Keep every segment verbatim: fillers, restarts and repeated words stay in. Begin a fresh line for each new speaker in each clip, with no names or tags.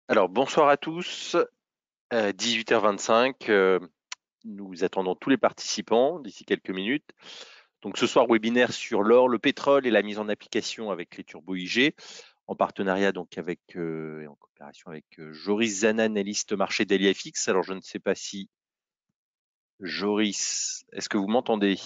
Alors, bonsoir à tous. Euh, dix-huit heures vingt-cinq, euh, nous attendons tous les participants d'ici quelques minutes. Donc, ce soir, webinaire sur l'or, le pétrole et la mise en application avec les turbo-I G, en partenariat donc avec euh, et en coopération avec euh, Joris Zana, analyste marché d'Eliafix. Alors, je ne sais pas si Joris, est-ce que vous m'entendez?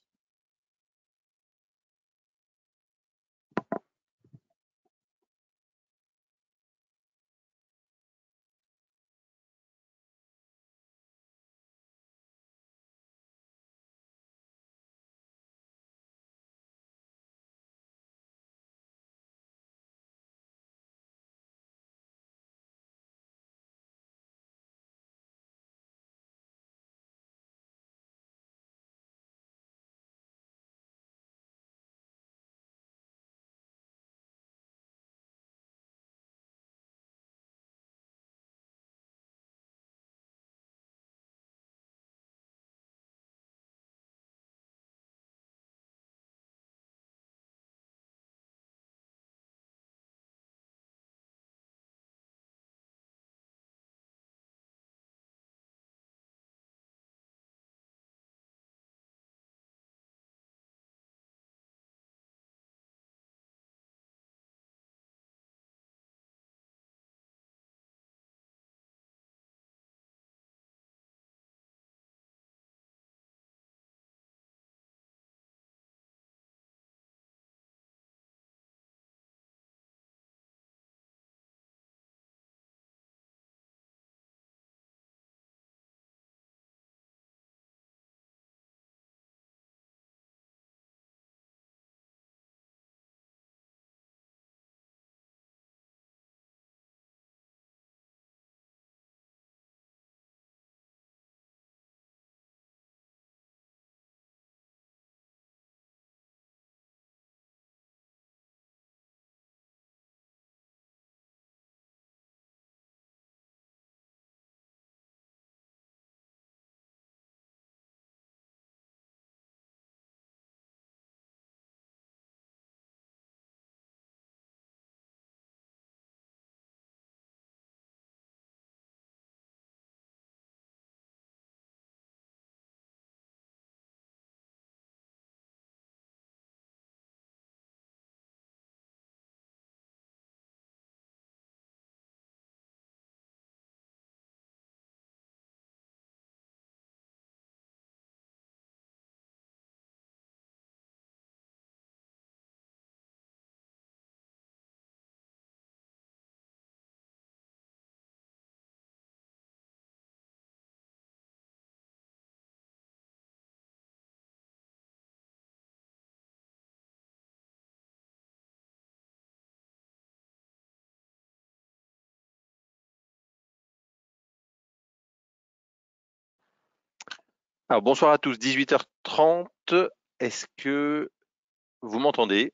Alors, bonsoir à tous. dix-huit heures trente. Est-ce que vous m'entendez?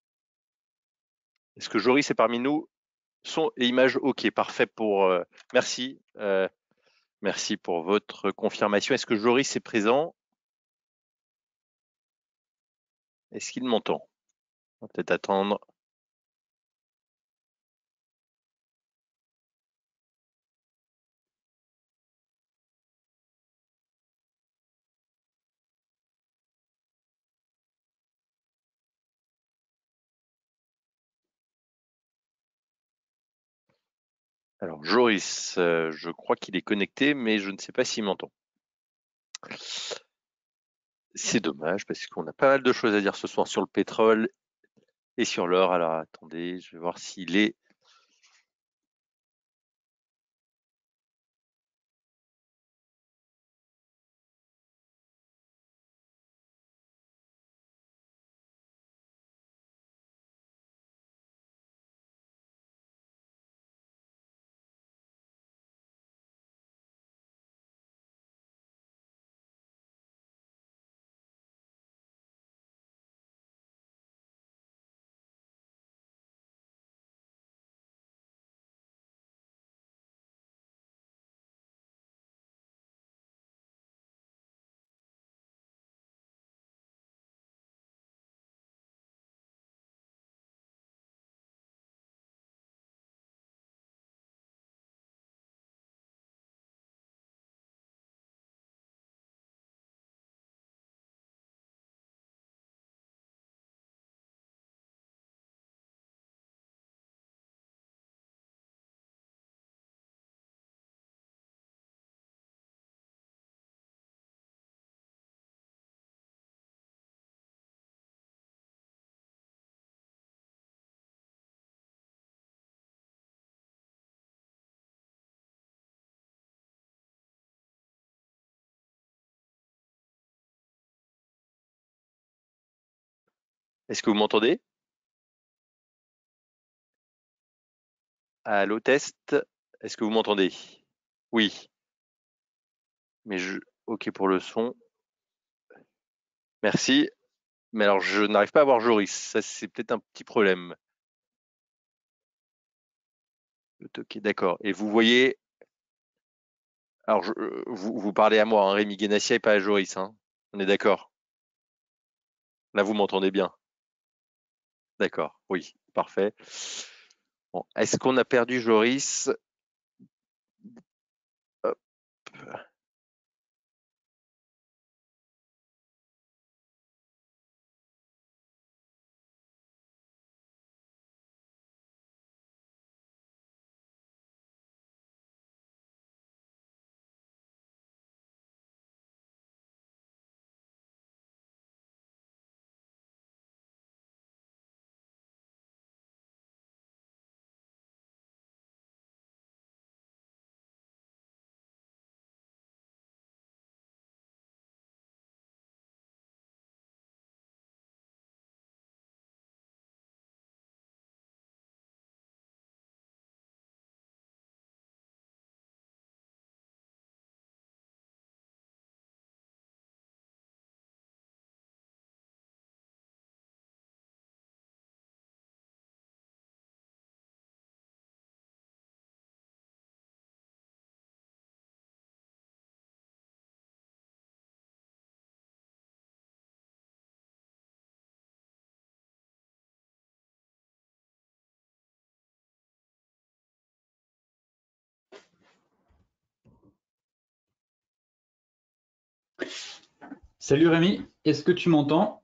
Est-ce que Joris est parmi nous? Son et image, ok, parfait pour. euh, merci. euh, merci pour votre confirmation. Est-ce que Joris est présent? Est-ce qu'il m'entend? On va peut-être attendre. Alors, Joris, euh, je crois qu'il est connecté, mais je ne sais pas s'il m'entend. C'est dommage parce qu'on a pas mal de choses à dire ce soir sur le pétrole et sur l'or. Alors, attendez, je vais voir s'il est Est-ce que vous m'entendez? Allô, test. Est-ce que vous m'entendez? Oui, mais je. Ok pour le son. Merci. Mais alors, je n'arrive pas à voir Joris. Ça, c'est peut-être un petit problème. Ok, d'accord. Et vous voyez. Alors, je- euh, vous, vous parlez à moi, hein, Rémi Guénassia et pas à Joris. Hein. On est d'accord. Là, vous m'entendez bien. D'accord. Oui, parfait. Bon, est-ce qu'on a perdu Joris? Hop.
Salut Rémi, est-ce que tu m'entends?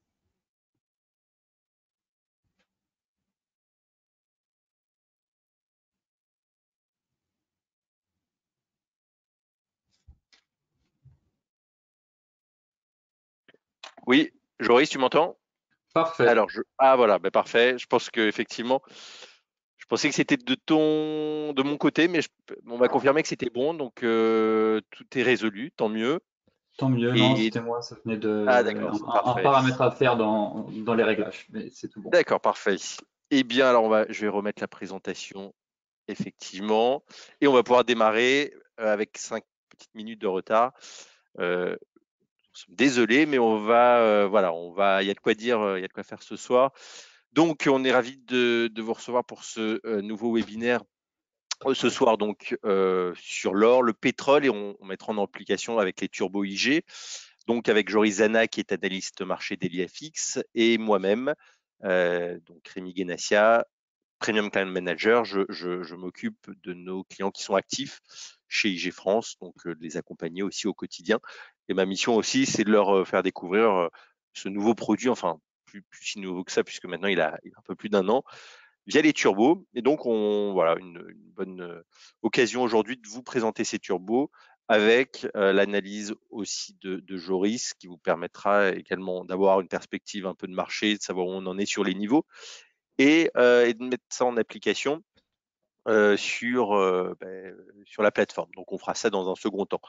Oui, Joris, tu m'entends?
Parfait,
Alors, je. Ah, voilà, ben, parfait. Je pense que effectivement, je pensais que c'était de ton, de mon côté, mais je- on m'a confirmé que c'était bon, donc euh, tout est résolu, tant mieux.
tant mieux. Non,
Et
c'était moi, ça venait
ah,
de
d'accord,
un, un
parfait.
paramètre à faire dans, dans les réglages, mais c'est tout bon.
D'accord, parfait. Eh bien, alors on va, je vais remettre la présentation effectivement, et on va pouvoir démarrer euh, avec cinq petites minutes de retard. Euh, Désolé, mais on va, euh, voilà, on va, il y a de quoi dire, euh, il y a de quoi faire ce soir. Donc, on est ravi de, de vous recevoir pour ce euh, nouveau webinaire euh, ce soir, donc euh, sur l'or, le pétrole, et on, on mettra en application avec les turbo I G. Donc, avec Joris Zana, qui est analyste marché d'E L I F X, et moi-même, euh, donc Rémi Guénassia, Premium Client Manager. Je, je, je m'occupe de nos clients qui sont actifs chez I G France, donc euh, de les accompagner aussi au quotidien. Et ma mission aussi, c'est de leur euh, faire découvrir euh, ce nouveau produit, enfin, plus, plus si nouveau que ça, puisque maintenant il a, il a un peu plus d'un an, via les turbos. Et donc, on, voilà, une, une bonne euh, occasion aujourd'hui de vous présenter ces turbos avec euh, l'analyse aussi de, de Joris, qui vous permettra également d'avoir une perspective un peu de marché, de savoir où on en est sur les niveaux, et, euh, et de mettre ça en application euh, sur, euh, ben, sur la plateforme. Donc, on fera ça dans un second temps.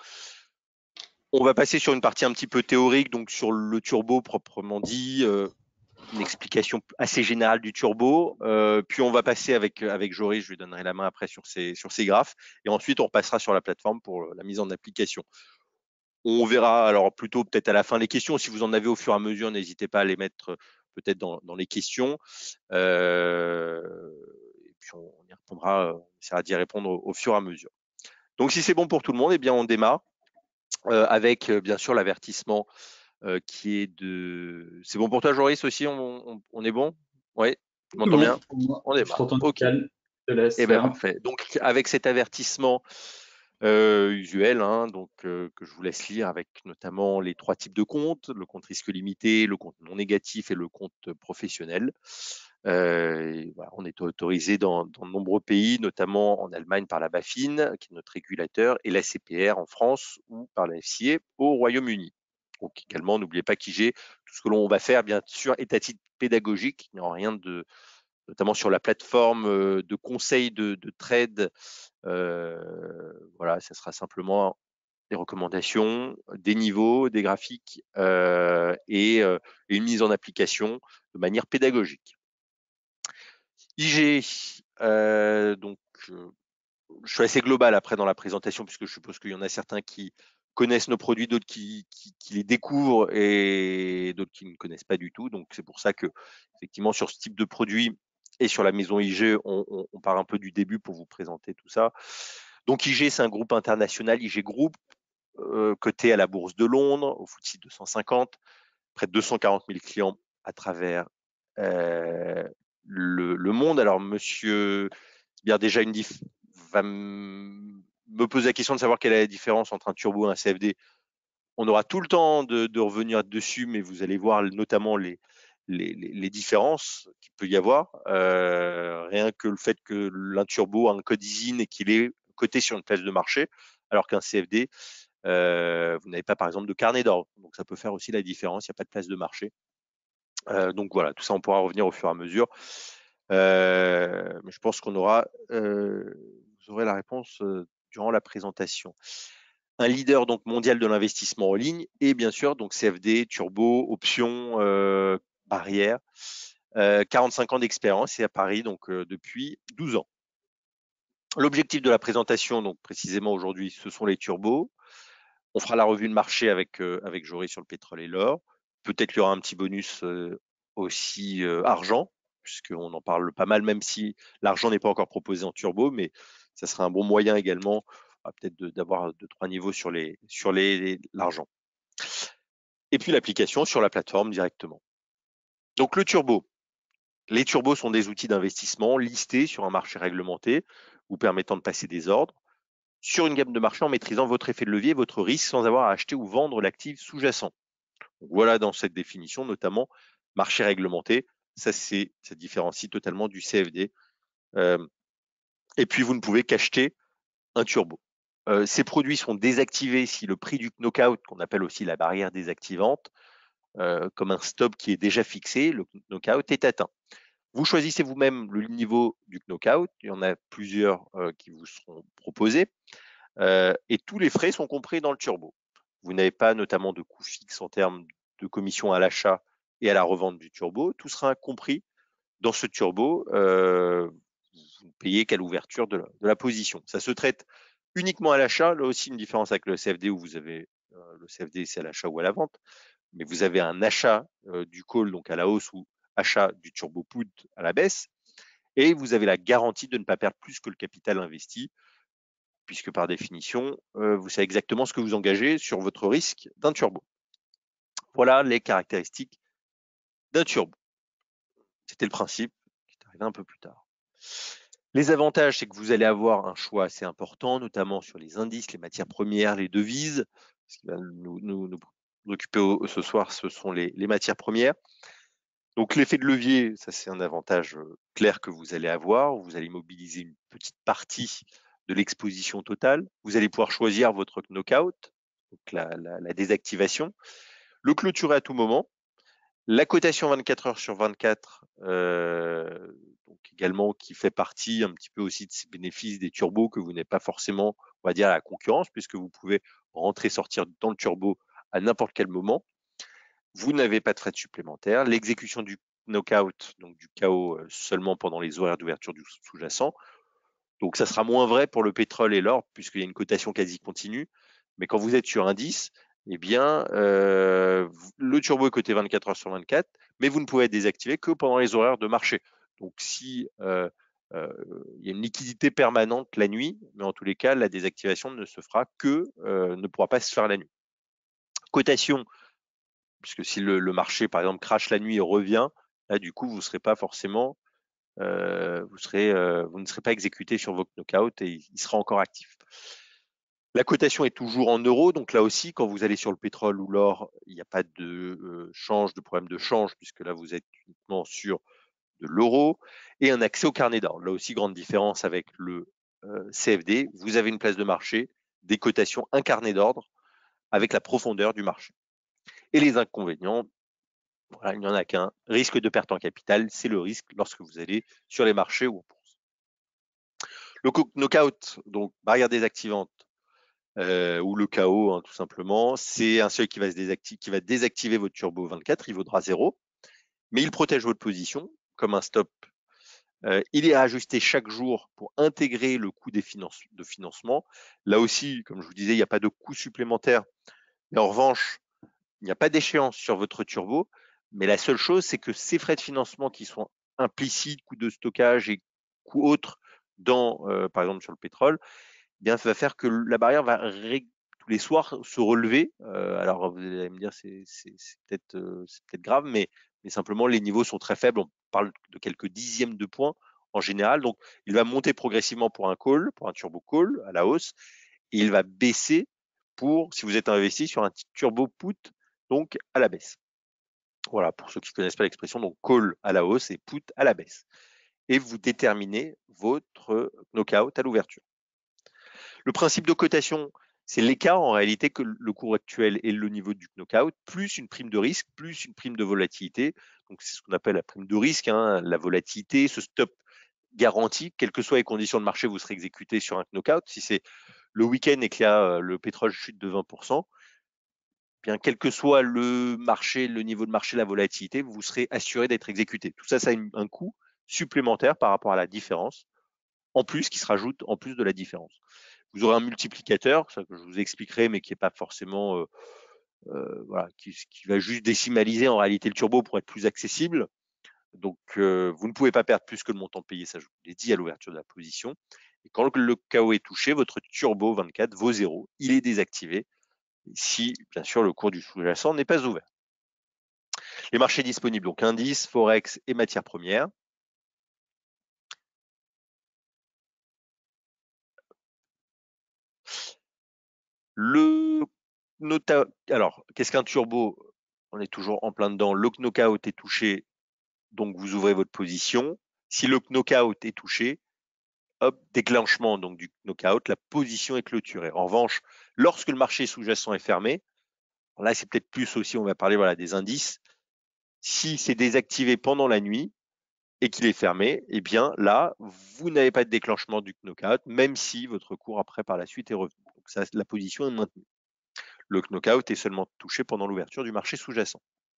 On va passer sur une partie un petit peu théorique, donc sur le turbo proprement dit, euh, une explication assez générale du turbo. Euh, puis on va passer avec, avec Joris, je lui donnerai la main après sur ces, sur ces graphes. Et ensuite, on repassera sur la plateforme pour la mise en application. On verra alors plutôt peut-être à la fin les questions. Si vous en avez au fur et à mesure, n'hésitez pas à les mettre peut-être dans, dans les questions. Euh, et puis on, on y répondra, on essaiera d'y répondre au, au fur et à mesure. Donc si c'est bon pour tout le monde, eh bien on démarre euh, avec euh, bien sûr l'avertissement euh, qui est de. C'est bon pour toi, Joris aussi on, on, on est bon? Oui, tu
Tout
m'entends
bon
bien?
pour moi,
On
je
démarre.
t'entends
Ok.
nickel, je te laisse
Eh bien
faire.
parfait. Donc avec cet avertissement euh, usuel, hein, donc euh, que je vous laisse lire, avec notamment les trois types de comptes, le compte risque limité, le compte non négatif et le compte professionnel. Euh, et voilà, on est autorisé dans, dans de nombreux pays, notamment en Allemagne par la BaFin, qui est notre régulateur, et la C P R en France ou par la F C A au Royaume-Uni. Donc également, n'oubliez pas qu'I G, tout ce que l'on va faire, bien sûr, est à titre pédagogique. Il n'y a rien de, notamment sur la plateforme euh, de conseil de, de trade. Euh, voilà, ça sera simplement des recommandations, des niveaux, des graphiques euh, et, euh, et une mise en application de manière pédagogique. I G, euh, donc euh, je suis assez global après dans la présentation puisque je suppose qu'il y en a certains qui connaissent nos produits, d'autres qui, qui, qui les découvrent et d'autres qui ne connaissent pas du tout. Donc c'est pour ça que effectivement sur ce type de produit et sur la maison I G, on, on, on part un peu du début pour vous présenter tout ça. Donc I G, c'est un groupe international, I G Group, euh, coté à la Bourse de Londres, au F T S E deux cent cinquante, près de deux cent quarante mille clients à travers euh, le, le monde. Alors monsieur, bien déjà une diff va me poser la question de savoir quelle est la différence entre un turbo et un C F D. On aura tout le temps de, de revenir dessus, mais vous allez voir notamment les, les, les différences qu'il peut y avoir. Euh, rien que le fait que l'un turbo a un code I S I N et qu'il est coté sur une place de marché, alors qu'un C F D, euh, vous n'avez pas par exemple de carnet d'ordre. Donc ça peut faire aussi la différence, il n'y a pas de place de marché. Euh, donc voilà, tout ça on pourra revenir au fur et à mesure. Euh, mais je pense qu'on aura, euh, vous aurez la réponse euh, durant la présentation. Un leader donc mondial de l'investissement en ligne et bien sûr donc C F D, turbo, options, euh, barrières, euh, quarante-cinq ans d'expérience et à Paris donc euh, depuis douze ans. L'objectif de la présentation donc précisément aujourd'hui, ce sont les turbos. On fera la revue de marché avec euh, avec Jory sur le pétrole et l'or. Peut-être qu'il y aura un petit bonus euh, aussi euh, argent, puisqu'on en parle pas mal, même si l'argent n'est pas encore proposé en turbo, mais ça sera un bon moyen également peut-être d'avoir deux, trois niveaux sur les sur les l'argent. Et puis l'application sur la plateforme directement. Donc le turbo. Les turbos sont des outils d'investissement listés sur un marché réglementé, vous permettant de passer des ordres sur une gamme de marché en maîtrisant votre effet de levier et votre risque sans avoir à acheter ou vendre l'actif sous-jacent. Voilà dans cette définition, notamment marché réglementé. Ça, c'est, ça différencie totalement du C F D. Euh, et puis, vous ne pouvez qu'acheter un turbo. Euh, ces produits sont désactivés si le prix du knockout, qu'on appelle aussi la barrière désactivante, euh, comme un stop qui est déjà fixé, le knockout est atteint. Vous choisissez vous-même le niveau du knockout. Il y en a plusieurs euh, qui vous seront proposés. Euh, et tous les frais sont compris dans le turbo. Vous n'avez pas notamment de coûts fixes en termes de commission à l'achat et à la revente du turbo. Tout sera compris dans ce turbo. Euh, vous ne payez qu'à l'ouverture de, de la position. Ça se traite uniquement à l'achat. Là aussi, une différence avec le C F D où vous avez euh, le C F D, c'est à l'achat ou à la vente. Mais vous avez un achat euh, du call, donc à la hausse, ou achat du turbo put à la baisse. Et vous avez la garantie de ne pas perdre plus que le capital investi, puisque par définition, euh, vous savez exactement ce que vous engagez sur votre risque d'un turbo. Voilà les caractéristiques d'un turbo. C'était le principe qui est arrivé un peu plus tard. Les avantages, c'est que vous allez avoir un choix assez important, notamment sur les indices, les matières premières, les devises. Ce qui va nous, nous, nous occuper au, ce soir, ce sont les, les matières premières. Donc l'effet de levier, ça c'est un avantage clair que vous allez avoir. Vous allez mobiliser une petite partie de l'exposition totale. Vous allez pouvoir choisir votre knockout, donc la, la, la désactivation, le clôturer à tout moment. La cotation vingt-quatre heures sur vingt-quatre, euh, donc également qui fait partie un petit peu aussi de ces bénéfices des turbos que vous n'avez pas forcément, on va dire, à la concurrence, puisque vous pouvez rentrer, sortir dans le turbo à n'importe quel moment. Vous n'avez pas de frais supplémentaires. L'exécution du knockout, donc du K O, seulement pendant les horaires d'ouverture du sous-jacent. Donc ça sera moins vrai pour le pétrole et l'or, puisqu'il y a une cotation quasi continue. Mais quand vous êtes sur un dix, eh bien, euh, le turbo est coté vingt-quatre heures sur vingt-quatre, mais vous ne pouvez être désactivé que pendant les horaires de marché. Donc si euh, euh, il y a une liquidité permanente la nuit, mais en tous les cas, la désactivation ne se fera que, euh, ne pourra pas se faire la nuit. Cotation, puisque si le, le marché, par exemple, crache la nuit et revient, là, du coup, vous ne serez pas forcément, euh, vous, serez, euh, vous ne serez pas exécuté sur vos knockouts et il sera encore actif. La cotation est toujours en euros, donc là aussi, quand vous allez sur le pétrole ou l'or, il n'y a pas de euh, change, de problème de change, puisque là, vous êtes uniquement sur de l'euro et un accès au carnet d'ordre. Là aussi, grande différence avec le euh, C F D. Vous avez une place de marché, des cotations, un carnet d'ordre avec la profondeur du marché. Et les inconvénients, voilà, il n'y en a qu'un. Risque de perte en capital, c'est le risque lorsque vous allez sur les marchés ou en bourse. Le knockout, donc barrière désactivante, euh, ou le K O, hein, tout simplement. C'est un seuil qui va, se désactiver, qui va désactiver votre turbo vingt-quatre, il vaudra zéro, mais il protège votre position comme un stop. Euh, il est ajusté chaque jour pour intégrer le coût des finances, de financement. Là aussi, comme je vous disais, il n'y a pas de coût supplémentaire. Mais en revanche, il n'y a pas d'échéance sur votre turbo. Mais la seule chose, c'est que ces frais de financement qui sont implicites, coûts de stockage et coûts autres, dans, euh, par exemple sur le pétrole, eh bien, ça va faire que la barrière va tous les soirs se relever. Euh, alors, vous allez me dire, c'est peut-être euh, peut grave, mais, mais simplement, les niveaux sont très faibles. On parle de quelques dixièmes de points en général. Donc, il va monter progressivement pour un call, pour un turbo call à la hausse, et il va baisser pour, si vous êtes investi sur un turbo put, donc à la baisse. Voilà, pour ceux qui ne connaissent pas l'expression, donc call à la hausse et put à la baisse. Et vous déterminez votre knockout à l'ouverture. Le principe de cotation, c'est l'écart en réalité que le cours actuel et le niveau du knockout, plus une prime de risque, plus une prime de volatilité. Donc c'est ce qu'on appelle la prime de risque, hein, la volatilité, ce stop garanti, quelles que soient les conditions de marché, vous serez exécuté sur un knockout. Si c'est le week-end et que là, le pétrole chute de vingt pour cent, bien, quel que soit le marché, le niveau de marché, la volatilité, vous serez assuré d'être exécuté. Tout ça, ça a une, un coût supplémentaire par rapport à la différence, en plus, qui se rajoute en plus de la différence. Vous aurez un multiplicateur, ça que je vous expliquerai, mais qui n'est pas forcément, euh, euh, voilà, qui, qui va juste décimaliser en réalité le turbo pour être plus accessible. Donc, euh, vous ne pouvez pas perdre plus que le montant payé, ça je vous l'ai dit à l'ouverture de la position. Et quand le K O est touché, votre turbo vingt-quatre vaut zéro, il est désactivé, si bien sûr le cours du sous-jacent n'est pas ouvert. Les marchés disponibles, donc indices, forex et matières premières. Le nota... Alors, qu'est-ce qu'un turbo? On est toujours en plein dedans. Le knockout est touché, donc vous ouvrez votre position. Si le knockout est touché, hop, déclenchement donc du knockout, la position est clôturée. En revanche, lorsque le marché sous-jacent est fermé, là c'est peut-être plus aussi, on va parler voilà, des indices. Si c'est désactivé pendant la nuit et qu'il est fermé, eh bien là, vous n'avez pas de déclenchement du knockout, même si votre cours après par la suite est revenu. Donc ça, la position est maintenue. Le knockout est seulement touché pendant l'ouverture du marché sous-jacent.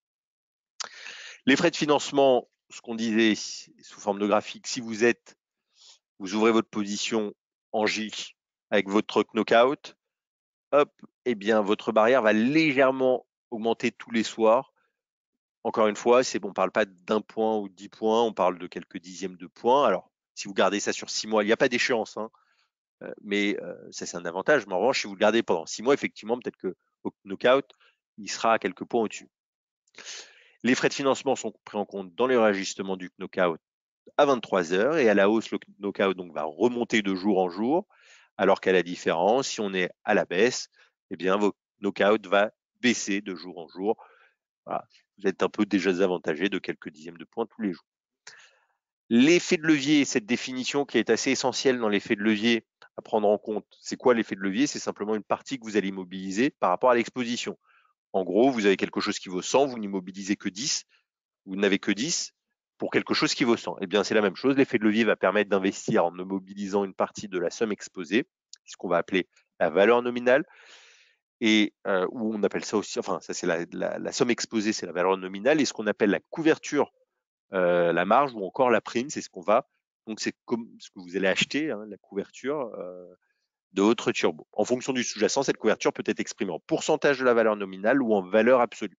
Les frais de financement, ce qu'on disait sous forme de graphique, si vous êtes, vous ouvrez votre position en J avec votre knockout, hop, eh bien votre barrière va légèrement augmenter tous les soirs. Encore une fois, c'est bon, on ne parle pas d'un point ou de dix points, on parle de quelques dixièmes de points. Alors, si vous gardez ça sur six mois, il n'y a pas d'échéance, hein, mais euh, ça c'est un avantage. Mais en revanche, si vous le gardez pendant six mois, effectivement, peut-être que au knockout, il sera à quelques points au-dessus. Les frais de financement sont pris en compte dans les réajustements du knockout à vingt-trois heures et à la hausse, le knockout donc, va remonter de jour en jour, alors qu'à la différence, si on est à la baisse, eh bien, votre knockout va baisser de jour en jour. Voilà. Vous êtes un peu déjà désavantagé de quelques dixièmes de points tous les jours. L'effet de levier, cette définition qui est assez essentielle dans l'effet de levier à prendre en compte, c'est quoi l'effet de levier? C'est simplement une partie que vous allez mobiliser par rapport à l'exposition. En gros, vous avez quelque chose qui vaut cent, vous n'immobilisez que dix, vous n'avez que dix pour quelque chose qui vaut cent. Eh bien, c'est la même chose. L'effet de levier va permettre d'investir en mobilisant une partie de la somme exposée, ce qu'on va appeler la valeur nominale, et euh, où on appelle ça aussi, enfin, ça c'est la, la, la somme exposée, c'est la valeur nominale, et ce qu'on appelle la couverture, euh, la marge ou encore la prime, c'est ce qu'on va, donc c'est comme ce que vous allez acheter, hein, la couverture euh, de votre turbo. En fonction du sous-jacent, cette couverture peut être exprimée en pourcentage de la valeur nominale ou en valeur absolue.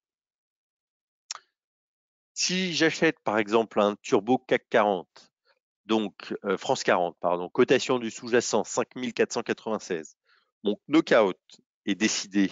Si j'achète par exemple un turbo C A C quarante, donc euh, France quarante, pardon, cotation du sous-jacent cinq mille quatre cent quatre-vingt-seize, mon knockout est décidé.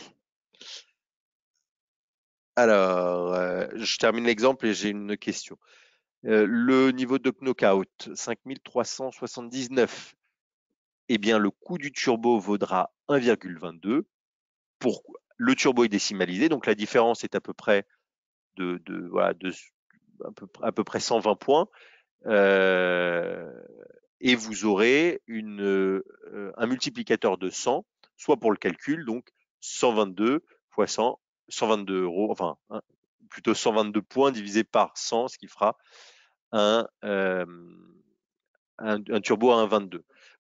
Alors, euh, je termine l'exemple et j'ai une question. Euh, le niveau de knockout, cinq mille trois cent soixante-dix-neuf, eh bien le coût du turbo vaudra un virgule vingt-deux. Pourquoi? Le turbo est décimalisé, donc la différence est à peu près de, de, voilà, de à, peu, à peu près cent vingt points. Euh, et vous aurez une, euh, un multiplicateur de cent, soit pour le calcul, donc cent vingt-deux fois cent, cent vingt-deux euros, enfin hein, plutôt cent vingt-deux points divisé par cent, ce qui fera un, euh, un, un turbo à un virgule vingt-deux.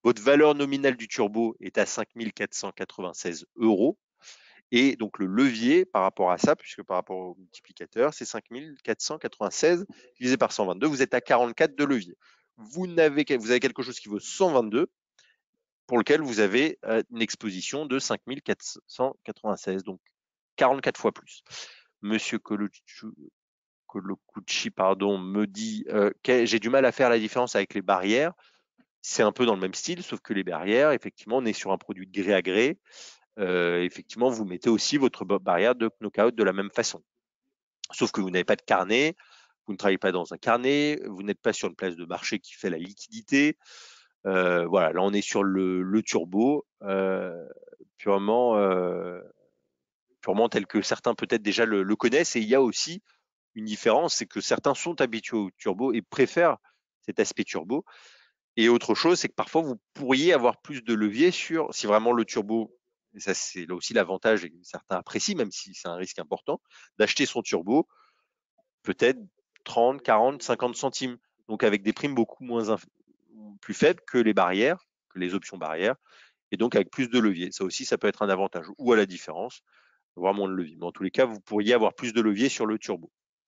Votre valeur nominale du turbo est à cinq mille quatre cent quatre-vingt-seize euros. Et donc le levier par rapport à ça, puisque par rapport au multiplicateur, c'est cinq mille quatre cent quatre-vingt-seize divisé par cent vingt-deux. Vous êtes à quarante-quatre de levier. Vous avez, vous avez quelque chose qui vaut cent vingt-deux, pour lequel vous avez une exposition de cinq mille quatre cent quatre-vingt-seize, donc quarante-quatre fois plus. Monsieur Colocucci, pardon, me dit euh, que j'ai du mal à faire la différence avec les barrières. C'est un peu dans le même style, sauf que les barrières, effectivement, on est sur un produit de gré à gré. Euh, effectivement, vous mettez aussi votre barrière de knockout de la même façon. Sauf que vous n'avez pas de carnet, vous ne travaillez pas dans un carnet, vous n'êtes pas sur une place de marché qui fait la liquidité. Euh, voilà, là on est sur le, le turbo euh, purement, euh, purement tel que certains peut-être déjà le, le connaissent. Et il y a aussi une différence, c'est que certains sont habitués au turbo et préfèrent cet aspect turbo. Et autre chose, c'est que parfois vous pourriez avoir plus de levier sur, si vraiment le turbo, et ça c'est là aussi l'avantage, et que certains apprécient, même si c'est un risque important, d'acheter son turbo peut-être trente, quarante, cinquante centimes, donc avec des primes beaucoup moins plus faibles que les barrières, que les options barrières, et donc avec plus de levier. Ça aussi, ça peut être un avantage, ou à la différence, avoir moins de levier. Mais en tous les cas, vous pourriez avoir plus de levier sur le turbo.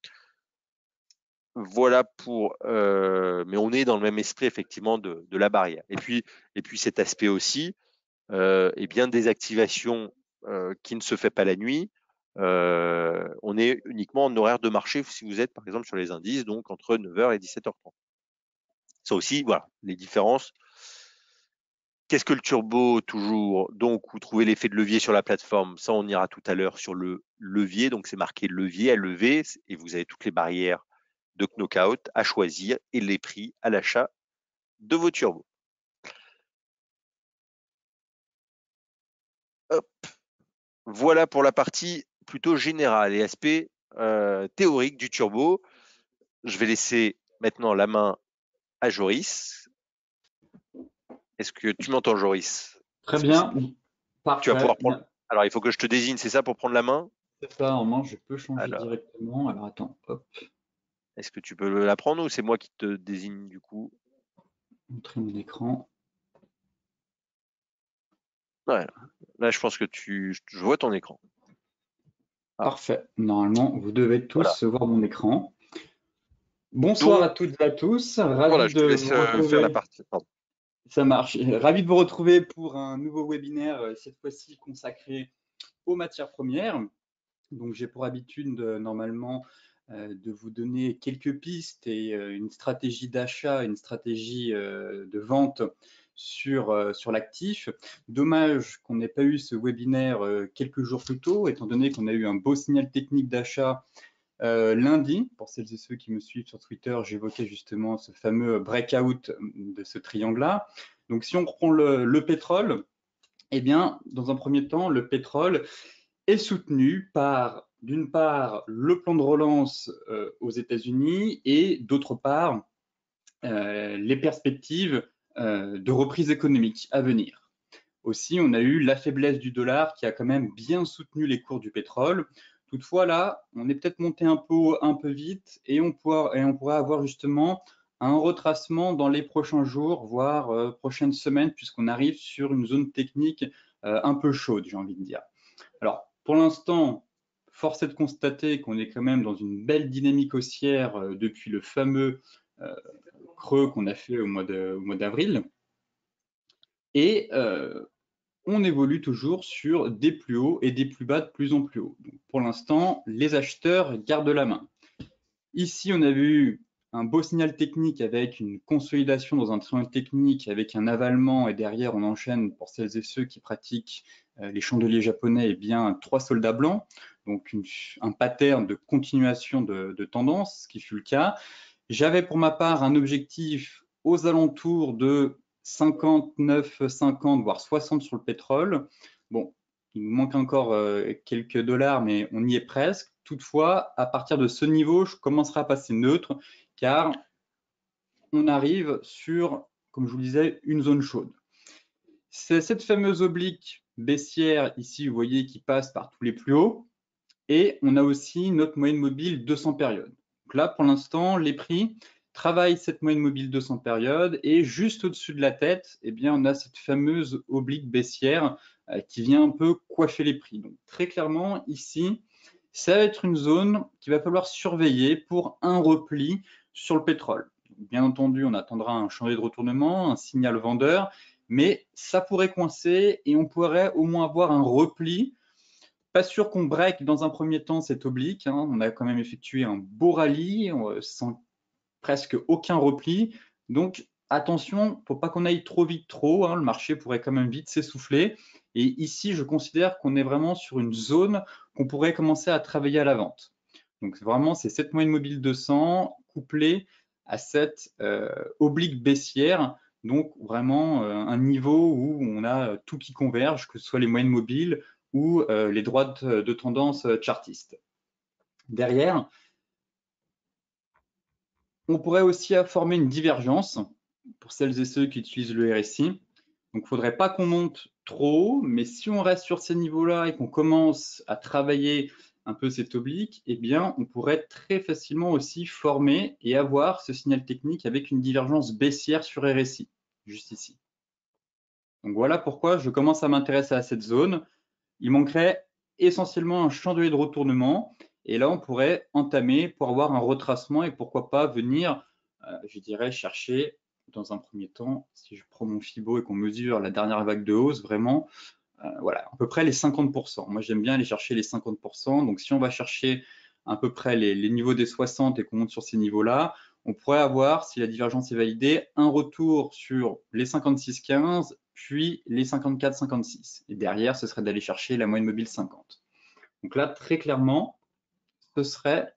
Voilà pour, euh, mais on est dans le même esprit effectivement de, de la barrière. Et puis, et puis cet aspect aussi, euh, eh bien des activations euh, qui ne se fait pas la nuit. Euh, on est uniquement en horaire de marché si vous êtes par exemple sur les indices, donc entre neuf heures et dix-sept heures trente. Ça aussi, voilà, les différences. Qu'est-ce que le turbo toujours? Donc, vous trouvez l'effet de levier sur la plateforme. Ça, on ira tout à l'heure sur le levier. Donc, c'est marqué levier à lever et vous avez toutes les barrières de knockout à choisir et les prix à l'achat de vos turbos. Hop. Voilà pour la partie plutôt générale et aspect euh, théorique du turbo. Je vais laisser maintenant la main à Joris. Est-ce que tu m'entends, Joris?
Très bien, parfait.
Tu vas pouvoir prendre... Alors, il faut que je te désigne, c'est ça, pour prendre la main?
C'est ça, en main, je peux changer
Alors,
directement. Alors, attends, hop.
Est-ce que tu peux la prendre ou c'est moi qui te désigne du coup?
Montrer mon écran.
Ouais, là, je pense que tu, je vois ton écran.
Ah. Parfait. Normalement, vous devez tous voilà. voir mon écran. Bonsoir Donc, à toutes et à tous. Ravi
voilà, je
de
te laisse
vous retrouver.
faire la partie. Pardon.
Ça marche. Ravi de vous retrouver pour un nouveau webinaire, cette fois-ci consacré aux matières premières. Donc, j'ai pour habitude de, normalement euh, de vous donner quelques pistes et euh, une stratégie d'achat, une stratégie euh, de vente sur, euh, sur l'actif. Dommage qu'on n'ait pas eu ce webinaire euh, quelques jours plus tôt, étant donné qu'on a eu un beau signal technique d'achat euh, lundi. Pour celles et ceux qui me suivent sur Twitter, j'évoquais justement ce fameux breakout de ce triangle-là. Donc, si on reprend le, le pétrole, eh bien, dans un premier temps, le pétrole est soutenu par, d'une part, le plan de relance euh, aux États-Unis et, d'autre part, euh, les perspectives euh, de reprise économique à venir. Aussi, on a eu la faiblesse du dollar qui a quand même bien soutenu les cours du pétrole. Toutefois, là, on est peut-être monté un peu, un peu vite et on, pourra, et on pourra avoir justement un retracement dans les prochains jours, voire euh, prochaines semaines, puisqu'on arrive sur une zone technique euh, un peu chaude, j'ai envie de dire. Alors, pour l'instant, force est de constater qu'on est quand même dans une belle dynamique haussière euh, depuis le fameux euh, creux qu'on a fait au mois d'avril. Et euh, on évolue toujours sur des plus hauts et des plus bas de plus en plus haut. Donc, pour l'instant, les acheteurs gardent la main. Ici, on a vu un beau signal technique avec une consolidation dans un triangle technique avec un avalement et derrière, on enchaîne pour celles et ceux qui pratiquent euh, les chandeliers japonais, et bien trois soldats blancs, donc une, un pattern de continuation de, de tendance, ce qui fut le cas. J'avais pour ma part un objectif aux alentours de cinquante-neuf, cinquante, voire soixante sur le pétrole. Bon, il nous manque encore euh, quelques dollars, mais on y est presque. Toutefois, à partir de ce niveau, je commencerai à passer neutre, car on arrive sur, comme je vous le disais, une zone chaude. C'est cette fameuse oblique baissière ici, vous voyez, qui passe par tous les plus hauts. Et on a aussi notre moyenne mobile deux cents périodes. Donc là, pour l'instant, les prix travaille cette moyenne mobile deux cents périodes et juste au-dessus de la tête, eh bien, on a cette fameuse oblique baissière euh, qui vient un peu coiffer les prix. Donc, très clairement, ici, ça va être une zone qu'il va falloir surveiller pour un repli sur le pétrole. Bien entendu, on attendra un chantier de retournement, un signal vendeur, mais ça pourrait coincer et on pourrait au moins avoir un repli. Pas sûr qu'on break dans un premier temps cette oblique. Hein. On a quand même effectué un beau rallye sans presque aucun repli. Donc attention, il ne faut pas qu'on aille trop vite trop. Hein. Le marché pourrait quand même vite s'essouffler. Et ici, je considère qu'on est vraiment sur une zone qu'on pourrait commencer à travailler à la vente. Donc vraiment, c'est cette moyenne mobile deux cents couplée à cette euh, oblique baissière. Donc vraiment euh, un niveau où on a tout qui converge, que ce soit les moyennes mobiles ou euh, les droites de tendance chartistes. Derrière, on pourrait aussi former une divergence pour celles et ceux qui utilisent le R S I. Donc, il ne faudrait pas qu'on monte trop, mais si on reste sur ces niveaux-là et qu'on commence à travailler un peu cette oblique, eh bien, on pourrait très facilement aussi former et avoir ce signal technique avec une divergence baissière sur R S I, juste ici. Donc, voilà pourquoi je commence à m'intéresser à cette zone. Il manquerait essentiellement un chandelier de retournement. Et là, on pourrait entamer pour avoir un retracement et pourquoi pas venir, euh, je dirais, chercher dans un premier temps, si je prends mon Fibo et qu'on mesure la dernière vague de hausse, vraiment, euh, voilà, à peu près les cinquante pour cent. Moi, j'aime bien aller chercher les cinquante pour cent. Donc, si on va chercher à peu près les, les niveaux des soixante et qu'on monte sur ces niveaux-là, on pourrait avoir, si la divergence est validée, un retour sur les cinquante-six quinze, puis les cinquante-quatre cinquante-six. Et derrière, ce serait d'aller chercher la moyenne mobile cinquante. Donc là, très clairement, ce serait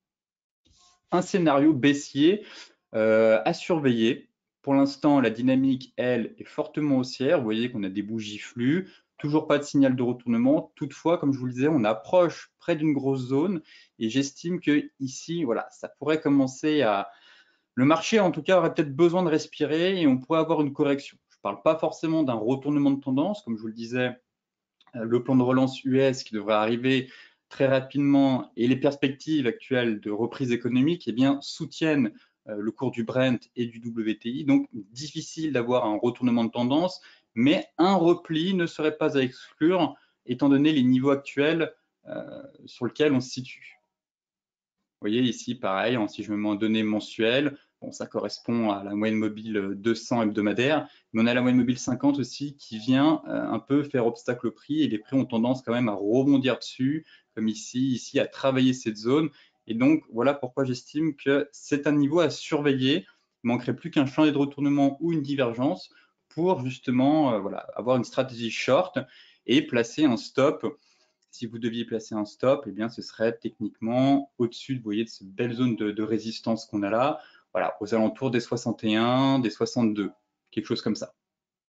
un scénario baissier euh, à surveiller. Pour l'instant, la dynamique, elle, est fortement haussière. Vous voyez qu'on a des bougies flux, toujours pas de signal de retournement. Toutefois, comme je vous le disais, on approche près d'une grosse zone et j'estime que ici, voilà, ça pourrait commencer à... Le marché, en tout cas, aurait peut-être besoin de respirer et on pourrait avoir une correction. Je ne parle pas forcément d'un retournement de tendance, comme je vous le disais, le plan de relance U S qui devrait arriver très rapidement et les perspectives actuelles de reprise économique eh bien, soutiennent euh, le cours du Brent et du W T I. Donc, difficile d'avoir un retournement de tendance, mais un repli ne serait pas à exclure étant donné les niveaux actuels euh, sur lesquels on se situe. Vous voyez ici, pareil, hein, si je me mets en données mensuelles, bon, ça correspond à la moyenne mobile deux cents hebdomadaire, mais on a la moyenne mobile cinquante aussi qui vient euh, un peu faire obstacle au prix et les prix ont tendance quand même à rebondir dessus, comme ici, ici, à travailler cette zone. Et donc, voilà pourquoi j'estime que c'est un niveau à surveiller. Il ne manquerait plus qu'un chantier de retournement ou une divergence pour justement euh, voilà, avoir une stratégie short et placer un stop. Si vous deviez placer un stop, eh bien, ce serait techniquement au-dessus, vous voyez, de cette belle zone de, de résistance qu'on a là, voilà, aux alentours des soixante et un, des soixante-deux, quelque chose comme ça.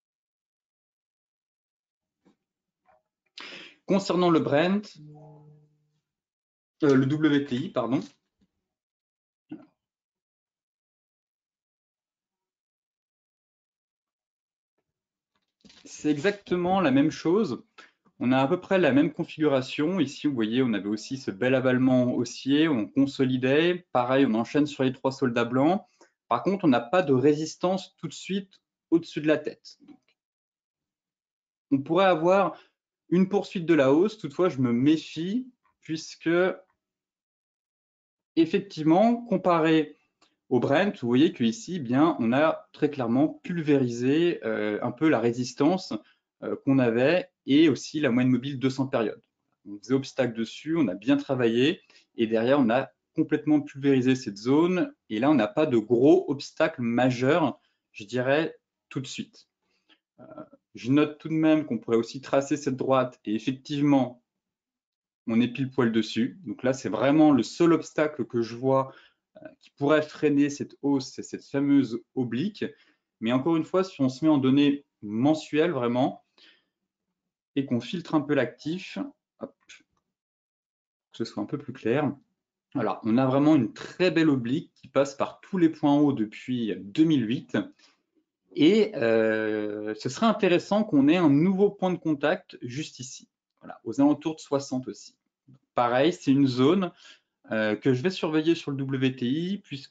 Concernant le Brent, euh, le W T I, pardon. C'est exactement la même chose. On a à peu près la même configuration. Ici, vous voyez, on avait aussi ce bel avalement haussier, on consolidait. Pareil, on enchaîne sur les trois soldats blancs. Par contre, on n'a pas de résistance tout de suite au-dessus de la tête. Donc, on pourrait avoir une poursuite de la hausse. Toutefois, je me méfie puisque, effectivement, comparé au Brent, vous voyez qu'ici, eh bien, on a très clairement pulvérisé euh, un peu la résistance euh, qu'on avait et aussi la moyenne mobile deux cents périodes. On faisait obstacle dessus, on a bien travaillé et derrière, on a complètement pulvérisé cette zone et là, on n'a pas de gros obstacles majeurs, je dirais, tout de suite. Euh, je note tout de même qu'on pourrait aussi tracer cette droite et effectivement, on est pile poil dessus. Donc là, c'est vraiment le seul obstacle que je vois qui pourrait freiner cette hausse, c'est cette fameuse oblique. Mais encore une fois, si on se met en données mensuelles vraiment et qu'on filtre un peu l'actif, que ce soit un peu plus clair, alors on a vraiment une très belle oblique qui passe par tous les points hauts depuis deux mille huit. Et euh, ce serait intéressant qu'on ait un nouveau point de contact juste ici, voilà, aux alentours de soixante aussi. Pareil, c'est une zone euh, que je vais surveiller sur le W T I puisque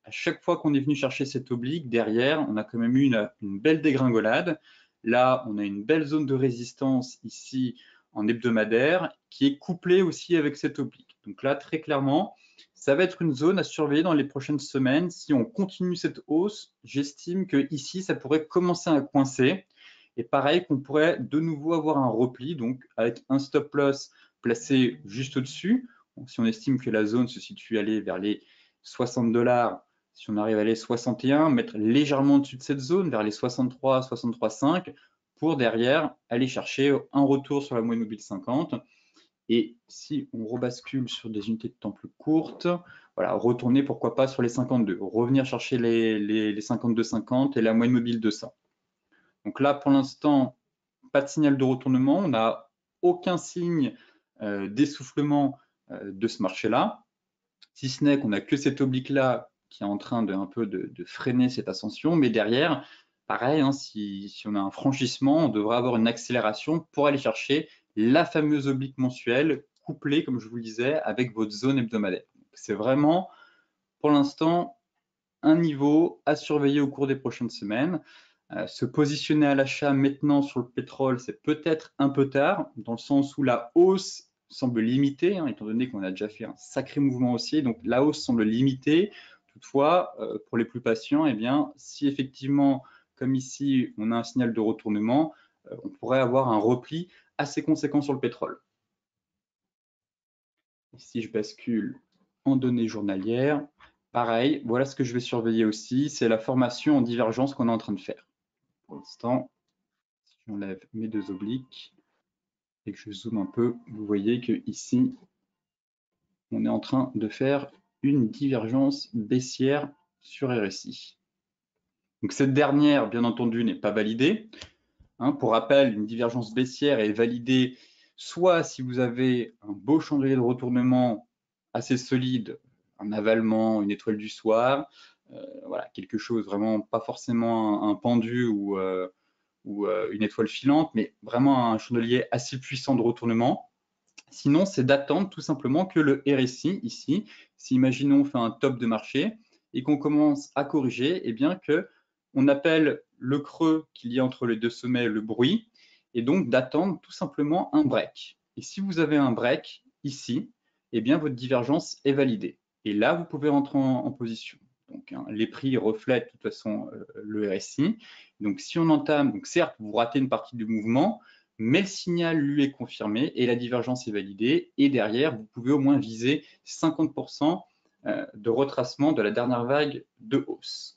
à chaque fois qu'on est venu chercher cette oblique, derrière, on a quand même eu une, une belle dégringolade. Là, on a une belle zone de résistance ici en hebdomadaire qui est couplée aussi avec cette oblique. Donc là, très clairement, ça va être une zone à surveiller dans les prochaines semaines. Si on continue cette hausse, j'estime que ici, ça pourrait commencer à coincer. Et pareil, qu'on pourrait de nouveau avoir un repli, donc avec un stop loss placé juste au-dessus. Si on estime que la zone se situe aller vers les soixante dollars, si on arrive à les soixante et un, mettre légèrement au-dessus de cette zone, vers les soixante-trois, soixante-trois virgule cinq, pour derrière aller chercher un retour sur la moyenne mobile cinquante. Et si on rebascule sur des unités de temps plus courtes, voilà, retourner pourquoi pas sur les cinquante-deux, revenir chercher les, les, les cinquante-deux cinquante et la moyenne mobile deux cents. Donc là, pour l'instant, pas de signal de retournement, on n'a aucun signe euh, d'essoufflement euh, de ce marché-là, si ce n'est qu'on n'a que cette oblique-là qui est en train de, un peu de, de freiner cette ascension, mais derrière, pareil, hein, si, si on a un franchissement, on devrait avoir une accélération pour aller chercher la fameuse oblique mensuelle couplée, comme je vous le disais, avec votre zone hebdomadaire. C'est vraiment, pour l'instant, un niveau à surveiller au cours des prochaines semaines. Euh, se positionner à l'achat maintenant sur le pétrole, c'est peut-être un peu tard, dans le sens où la hausse semble limitée, hein, étant donné qu'on a déjà fait un sacré mouvement haussier, donc la hausse semble limitée. Toutefois, euh, pour les plus patients, eh bien, si effectivement, comme ici, on a un signal de retournement, euh, on pourrait avoir un repli assez conséquent sur le pétrole. Si je bascule en données journalières, pareil, voilà ce que je vais surveiller aussi, c'est la formation en divergence qu'on est en train de faire. Pour l'instant, si j'enlève mes deux obliques et que je zoome un peu, vous voyez que ici, on est en train de faire une divergence baissière sur R S I. Donc cette dernière, bien entendu, n'est pas validée. Hein, pour rappel, une divergence baissière est validée soit si vous avez un beau chandelier de retournement assez solide, un avalement, une étoile du soir, euh, voilà, quelque chose vraiment pas forcément un, un pendu ou, euh, ou euh, une étoile filante, mais vraiment un chandelier assez puissant de retournement. Sinon, c'est d'attendre tout simplement que le R S I, ici, si imaginons on fait un top de marché et qu'on commence à corriger, eh bien que on appelle le creux qu'il y a entre les deux sommets le bruit, et donc d'attendre tout simplement un break. Et si vous avez un break ici, eh bien votre divergence est validée. Et là, vous pouvez rentrer en, en position. Donc, hein, les prix reflètent de toute façon euh, le R S I. Donc, si on entame, donc certes, vous ratez une partie du mouvement, mais le signal lui est confirmé et la divergence est validée. Et derrière, vous pouvez au moins viser cinquante pour cent de retracement de la dernière vague de hausse.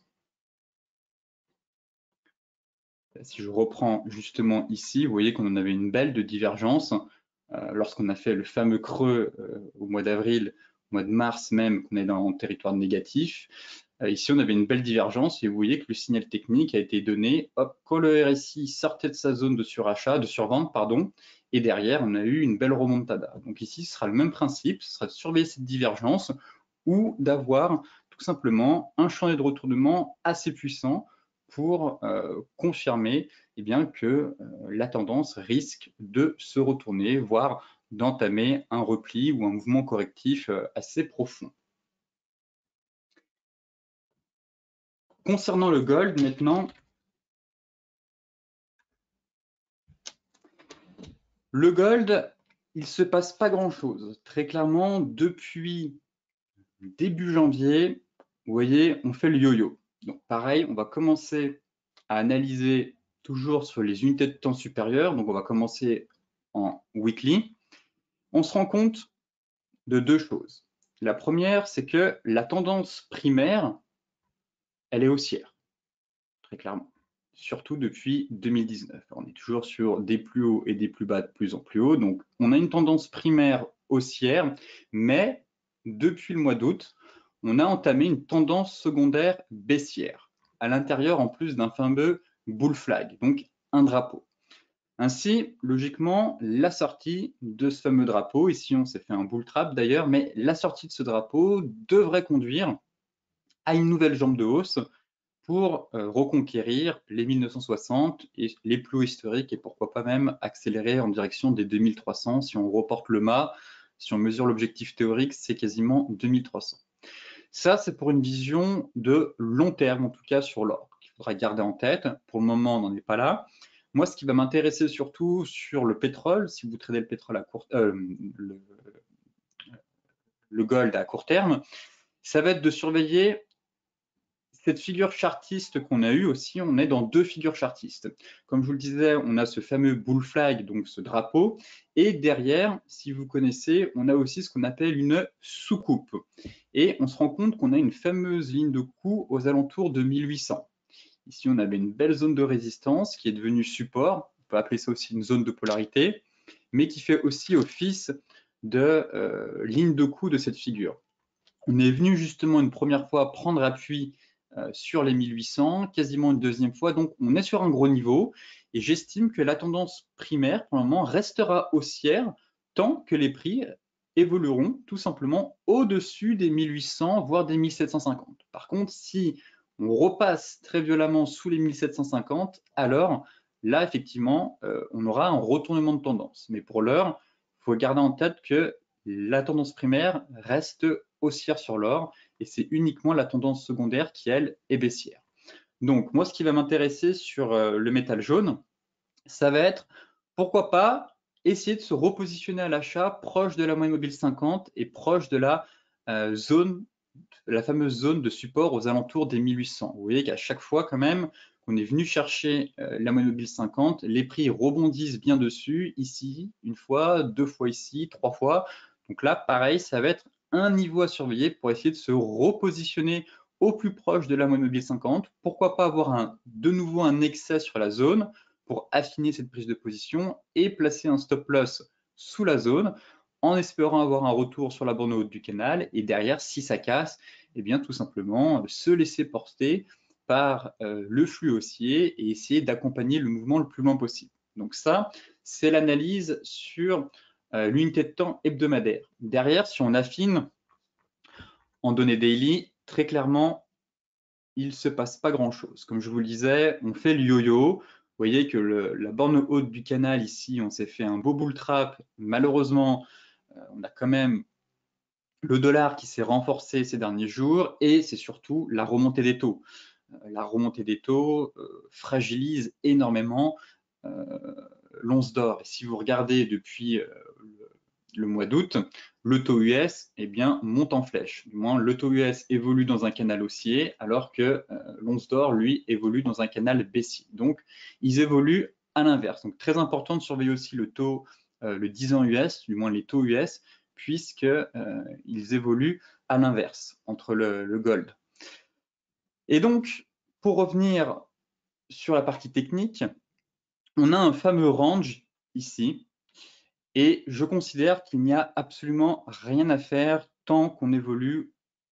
Si je reprends justement ici, vous voyez qu'on en avait une belle de divergence euh, lorsqu'on a fait le fameux creux euh, au mois d'avril, au mois de mars même, qu'on est dans le territoire négatif. Euh, ici, on avait une belle divergence et vous voyez que le signal technique a été donné hop, quand le R S I sortait de sa zone de surachat, de survente, pardon, et derrière, on a eu une belle remontada. Donc ici, ce sera le même principe, ce sera de surveiller cette divergence ou d'avoir tout simplement un chantier de retournement assez puissant pour euh, confirmer eh bien, que euh, la tendance risque de se retourner, voire d'entamer un repli ou un mouvement correctif euh, assez profond. Concernant le gold, maintenant, le gold, il ne se passe pas grand-chose. Très clairement, depuis début janvier, vous voyez, on fait le yo-yo. Donc pareil, on va commencer à analyser toujours sur les unités de temps supérieures. Donc on va commencer en weekly. On se rend compte de deux choses. La première, c'est que la tendance primaire, elle est haussière, très clairement. Surtout depuis deux mille dix-neuf. On est toujours sur des plus hauts et des plus bas de plus en plus haut. Donc on a une tendance primaire haussière, mais depuis le mois d'août, on a entamé une tendance secondaire baissière, à l'intérieur en plus d'un fameux bull flag, donc un drapeau. Ainsi, logiquement, la sortie de ce fameux drapeau, ici on s'est fait un bull trap d'ailleurs, mais la sortie de ce drapeau devrait conduire à une nouvelle jambe de hausse pour euh, reconquérir les mille neuf cent soixante et les plus hauts historiques et pourquoi pas même accélérer en direction des deux mille trois cents. Si on reporte le mât, si on mesure l'objectif théorique, c'est quasiment deux mille trois cents. Ça, c'est pour une vision de long terme, en tout cas sur l'or, qu'il faudra garder en tête. Pour le moment, on n'en est pas là. Moi, ce qui va m'intéresser surtout sur le pétrole, si vous tradez le pétrole à court, euh, le, le gold à court terme, ça va être de surveiller cette figure chartiste qu'on a eue aussi. On est dans deux figures chartistes. Comme je vous le disais, on a ce fameux bull flag, donc ce drapeau, et derrière, si vous connaissez, on a aussi ce qu'on appelle une soucoupe. Et on se rend compte qu'on a une fameuse ligne de coup aux alentours de mille huit cents. Ici, on avait une belle zone de résistance qui est devenue support. On peut appeler ça aussi une zone de polarité, mais qui fait aussi office de euh, ligne de coup de cette figure. On est venu justement une première fois prendre appui euh, sur les mille huit cents, quasiment une deuxième fois, donc on est sur un gros niveau, et j'estime que la tendance primaire, pour le moment, restera haussière tant que les prix évolueront tout simplement au-dessus des mille huit cents, voire des mille sept cent cinquante. Par contre, si on repasse très violemment sous les mille sept cent cinquante, alors là, effectivement, euh, on aura un retournement de tendance. Mais pour l'heure, il faut garder en tête que la tendance primaire reste haussière sur l'or et c'est uniquement la tendance secondaire qui, elle, est baissière. Donc, moi, ce qui va m'intéresser sur euh, le métal jaune, ça va être, pourquoi pas, essayer de se repositionner à l'achat proche de la moyenne mobile cinquante et proche de la euh, zone, la fameuse zone de support aux alentours des mille huit cents. Vous voyez qu'à chaque fois, quand même, qu'on est venu chercher euh, la moyenne mobile cinquante, les prix rebondissent bien dessus, ici, une fois, deux fois ici, trois fois. Donc là, pareil, ça va être un niveau à surveiller pour essayer de se repositionner au plus proche de la moyenne mobile cinquante. Pourquoi pas avoir un, de nouveau un excès sur la zone pour affiner cette prise de position et placer un stop loss sous la zone en espérant avoir un retour sur la borne haute du canal et derrière, si ça casse, eh bien tout simplement se laisser porter par euh, le flux haussier et essayer d'accompagner le mouvement le plus loin possible. Donc ça, c'est l'analyse sur euh, l'unité de temps hebdomadaire. Derrière, si on affine en données daily, très clairement, il ne se passe pas grand-chose. Comme je vous le disais, on fait le yo-yo. Vous voyez que le, la borne haute du canal, ici, on s'est fait un beau bull trap. Malheureusement, euh, on a quand même le dollar qui s'est renforcé ces derniers jours et c'est surtout la remontée des taux. Euh, la remontée des taux euh, fragilise énormément euh, l'once d'or. Et si vous regardez depuis euh, le, le mois d'août, le taux U S eh bien, monte en flèche. Du moins, le taux U S évolue dans un canal haussier, alors que euh, l'once d'or, lui, évolue dans un canal baissier. Donc, ils évoluent à l'inverse. Donc, très important de surveiller aussi le taux, euh, le dix ans U S, du moins les taux U S, puisqu'ils euh, évoluent à l'inverse entre le, le gold. Et donc, pour revenir sur la partie technique, on a un fameux range ici, et je considère qu'il n'y a absolument rien à faire tant qu'on évolue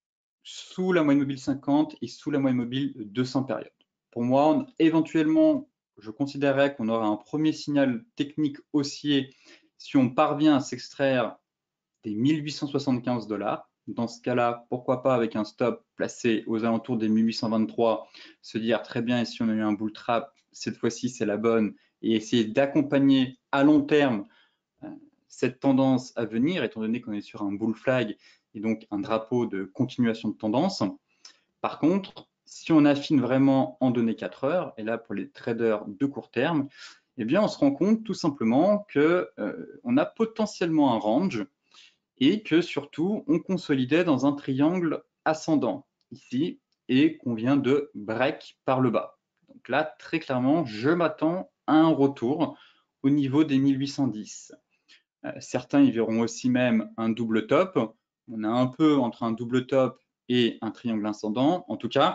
sous la moyenne mobile cinquante et sous la moyenne mobile deux cents périodes. Pour moi, on, éventuellement, je considérerais qu'on aura un premier signal technique haussier si on parvient à s'extraire des mille huit cent soixante-quinze dollars. Dans ce cas-là, pourquoi pas avec un stop placé aux alentours des mille huit cent vingt-trois, se dire très bien, et si on a eu un bull trap, cette fois-ci c'est la bonne, et essayer d'accompagner à long terme euh, cette tendance à venir, étant donné qu'on est sur un bull flag et donc un drapeau de continuation de tendance. Par contre, si on affine vraiment en données quatre heures, et là pour les traders de court terme, eh bien on se rend compte tout simplement qu'on euh, a potentiellement un range et que surtout, on consolidait dans un triangle ascendant ici et qu'on vient de break par le bas. Donc là, très clairement, je m'attends à un retour au niveau des mille huit cent dix. Euh, certains y verront aussi même un double top. On a un peu entre un double top et un triangle ascendant. En tout cas,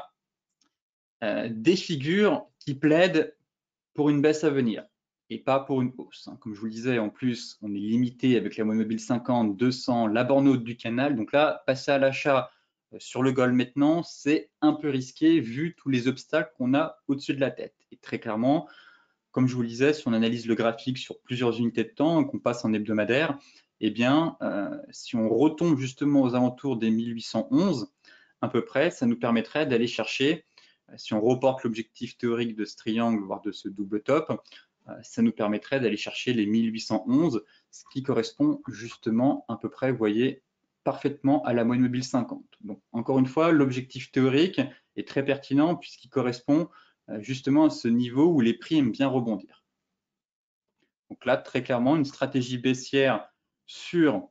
euh, des figures qui plaident pour une baisse à venir et pas pour une hausse. Comme je vous le disais, en plus, on est limité avec la moyenne mobile cinquante, deux cents, la borne haute du canal. Donc là, passer à l'achat sur le gold maintenant, c'est un peu risqué vu tous les obstacles qu'on a au-dessus de la tête. Et très clairement, comme je vous le disais, si on analyse le graphique sur plusieurs unités de temps et qu'on passe en hebdomadaire, eh bien, euh, si on retombe justement aux alentours des mille huit cent onze, à peu près, ça nous permettrait d'aller chercher, si on reporte l'objectif théorique de ce triangle, voire de ce double top, ça nous permettrait d'aller chercher les mille huit cent onze, ce qui correspond justement à peu près, vous voyez, parfaitement à la moyenne mobile cinquante. Donc, encore une fois, l'objectif théorique est très pertinent puisqu'il correspond euh, justement à ce niveau où les prix aiment bien rebondir. Donc là, très clairement, une stratégie baissière sur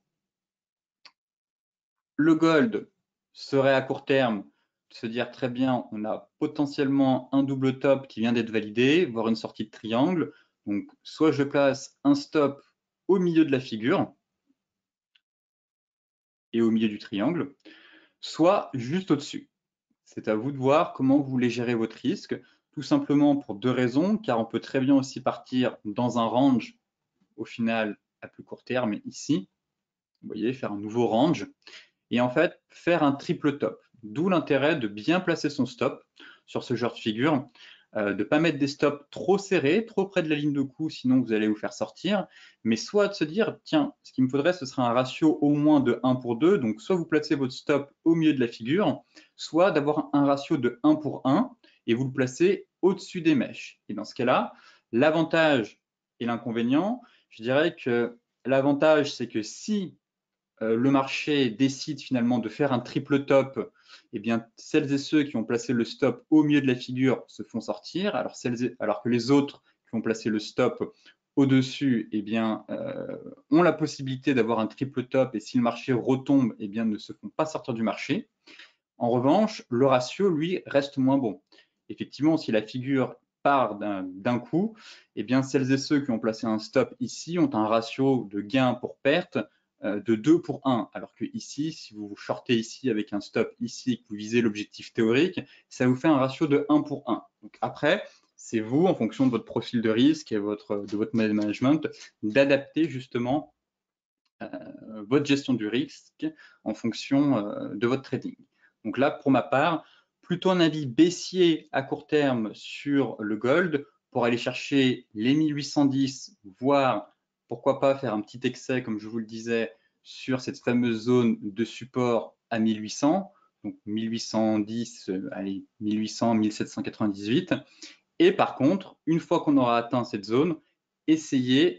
le gold serait à court terme de se dire très bien, on a potentiellement un double top qui vient d'être validé, voire une sortie de triangle. Donc, soit je place un stop au milieu de la figure et au milieu du triangle, soit juste au-dessus. C'est à vous de voir comment vous voulez gérer votre risque, tout simplement pour deux raisons, car on peut très bien aussi partir dans un range, au final, à plus court terme, ici. Vous voyez, faire un nouveau range. Et en fait, faire un triple top. D'où l'intérêt de bien placer son stop sur ce genre de figure, euh, de ne pas mettre des stops trop serrés, trop près de la ligne de coup, sinon vous allez vous faire sortir, mais soit de se dire, tiens, ce qu'il me faudrait, ce serait un ratio au moins de un pour deux, donc soit vous placez votre stop au milieu de la figure, soit d'avoir un ratio de un pour un, et vous le placez au-dessus des mèches. Et dans ce cas-là, l'avantage et l'inconvénient, je dirais que l'avantage, c'est que si Euh, le marché décide finalement de faire un triple top, eh bien, celles et ceux qui ont placé le stop au milieu de la figure se font sortir, alors, celles et, alors que les autres qui ont placé le stop au-dessus, eh bien, euh, ont la possibilité d'avoir un triple top et si le marché retombe, eh bien, ne se font pas sortir du marché. En revanche, le ratio, lui, reste moins bon. Effectivement, si la figure part d'un coup, eh bien, celles et ceux qui ont placé un stop ici ont un ratio de gain pour perte euh, de deux pour un, alors que ici, si vous vous shortez ici avec un stop ici et que vous visez l'objectif théorique, ça vous fait un ratio de un pour un. Donc après, c'est vous, en fonction de votre profil de risque et votre, de votre management, d'adapter justement euh, votre gestion du risque en fonction euh, de votre trading. Donc là, pour ma part, plutôt un avis baissier à court terme sur le gold pour aller chercher les mille huit cent dix, voire pourquoi pas faire un petit excès, comme je vous le disais, sur cette fameuse zone de support à mille huit cents, donc mille huit cent dix, euh, allez, mille huit cents, mille sept cent quatre-vingt-dix-huit. Et par contre, une fois qu'on aura atteint cette zone, essayez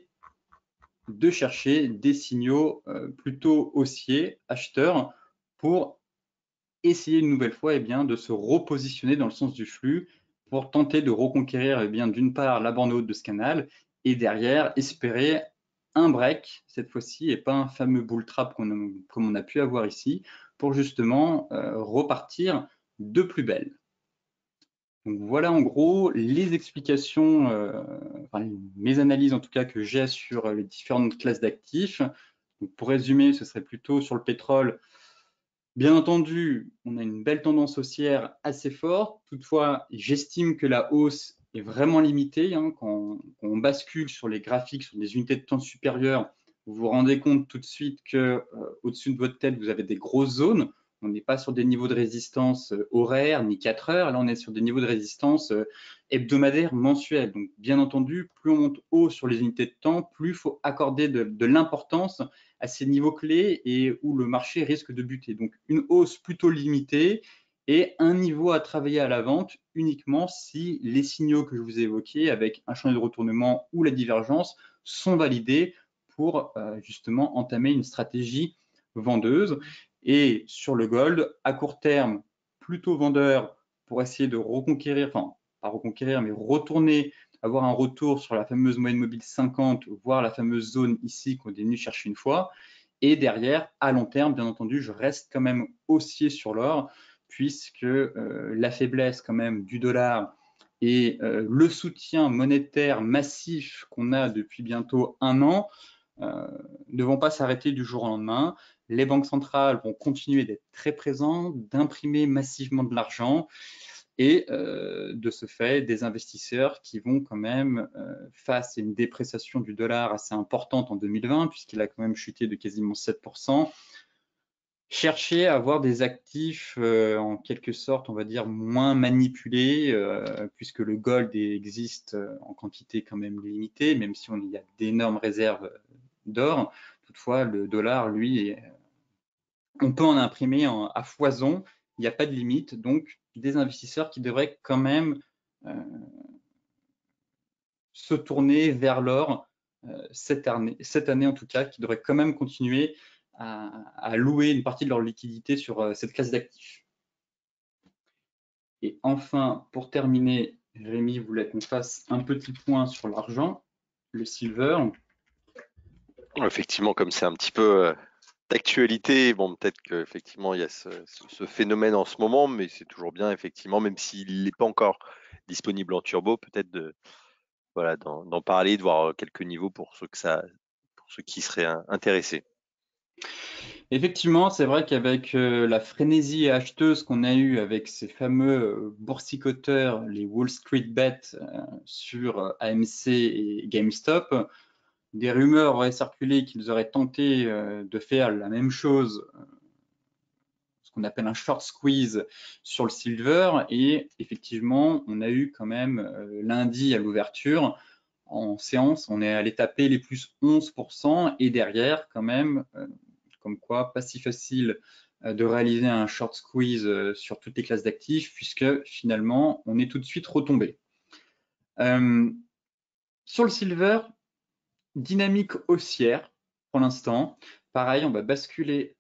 de chercher des signaux euh, plutôt haussiers, acheteurs, pour essayer une nouvelle fois eh bien, de se repositionner dans le sens du flux pour tenter de reconquérir eh bien, d'une part la bande haute de ce canal et derrière espérer un break cette fois-ci et pas un fameux bull trap qu'on a, comme on a pu avoir ici pour justement euh, repartir de plus belle. Donc voilà en gros les explications, euh, enfin, mes analyses en tout cas que j'ai sur les différentes classes d'actifs. Pour résumer, ce serait plutôt sur le pétrole. Bien entendu, on a une belle tendance haussière assez forte. Toutefois, j'estime que la hausse est vraiment limitée. Hein. Quand, quand on bascule sur les graphiques, sur des unités de temps supérieures, vous vous rendez compte tout de suite que euh, au-dessus de votre tête, vous avez des grosses zones. On n'est pas sur des niveaux de résistance euh, horaires ni quatre heures. Là, on est sur des niveaux de résistance euh, hebdomadaires, mensuels. Donc, bien entendu, plus on monte haut sur les unités de temps, plus il faut accorder de, de l'importance à ces niveaux clés et où le marché risque de buter. Donc, une hausse plutôt limitée et un niveau à travailler à la vente uniquement si les signaux que je vous ai évoqués avec un chantier de retournement ou la divergence sont validés pour euh, justement entamer une stratégie vendeuse. Et sur le gold, à court terme, plutôt vendeur pour essayer de reconquérir, enfin, pas reconquérir, mais retourner, avoir un retour sur la fameuse moyenne mobile cinquante, voire la fameuse zone ici qu'on est venu chercher une fois. Et derrière, à long terme, bien entendu, je reste quand même haussier sur l'or, puisque euh, la faiblesse quand même du dollar et euh, le soutien monétaire massif qu'on a depuis bientôt un an euh, ne vont pas s'arrêter du jour au lendemain. Les banques centrales vont continuer d'être très présentes, d'imprimer massivement de l'argent et euh, de ce fait, des investisseurs qui vont quand même, euh, face à une dépréciation du dollar assez importante en deux mille vingt, puisqu'il a quand même chuté de quasiment sept pour cent, chercher à avoir des actifs euh, en quelque sorte, on va dire, moins manipulés, euh, puisque le gold existe en quantité quand même limitée, même si on y a d'énormes réserves d'or. Toutefois, le dollar, lui, est, on peut en imprimer en, à foison, il n'y a pas de limite, donc des investisseurs qui devraient quand même euh, se tourner vers l'or euh, cette année, cette année en tout cas, qui devrait quand même continuer à, à louer une partie de leur liquidité sur euh, cette classe d'actifs. Et enfin, pour terminer, Rémi voulait qu'on fasse un petit point sur l'argent, le silver.
Effectivement, comme c'est un petit peu euh, d'actualité, bon, peut-être qu'effectivement, il y a ce, ce- ce phénomène en ce moment, mais c'est toujours bien, effectivement, même s'il n'est pas encore disponible en turbo, peut-être de, voilà, d'en d'en parler, de voir quelques niveaux pour ceux, que ça, pour ceux qui seraient hein, intéressés.
Effectivement, c'est vrai qu'avec euh, la frénésie acheteuse qu'on a eue avec ces fameux euh, boursicoteurs, les Wall Street Bets euh, sur euh, A M C et GameStop, des rumeurs auraient circulé qu'ils auraient tenté euh, de faire la même chose, euh, ce qu'on appelle un short squeeze sur le silver. Et effectivement, on a eu quand même euh, lundi à l'ouverture, en séance, on est allé taper les plus onze pour cent et derrière, quand même, euh, comme quoi pas si facile euh, de réaliser un short squeeze euh, sur toutes les classes d'actifs puisque finalement, on est tout de suite retombé. Euh, sur le silver, dynamique haussière pour l'instant. Pareil, on va basculer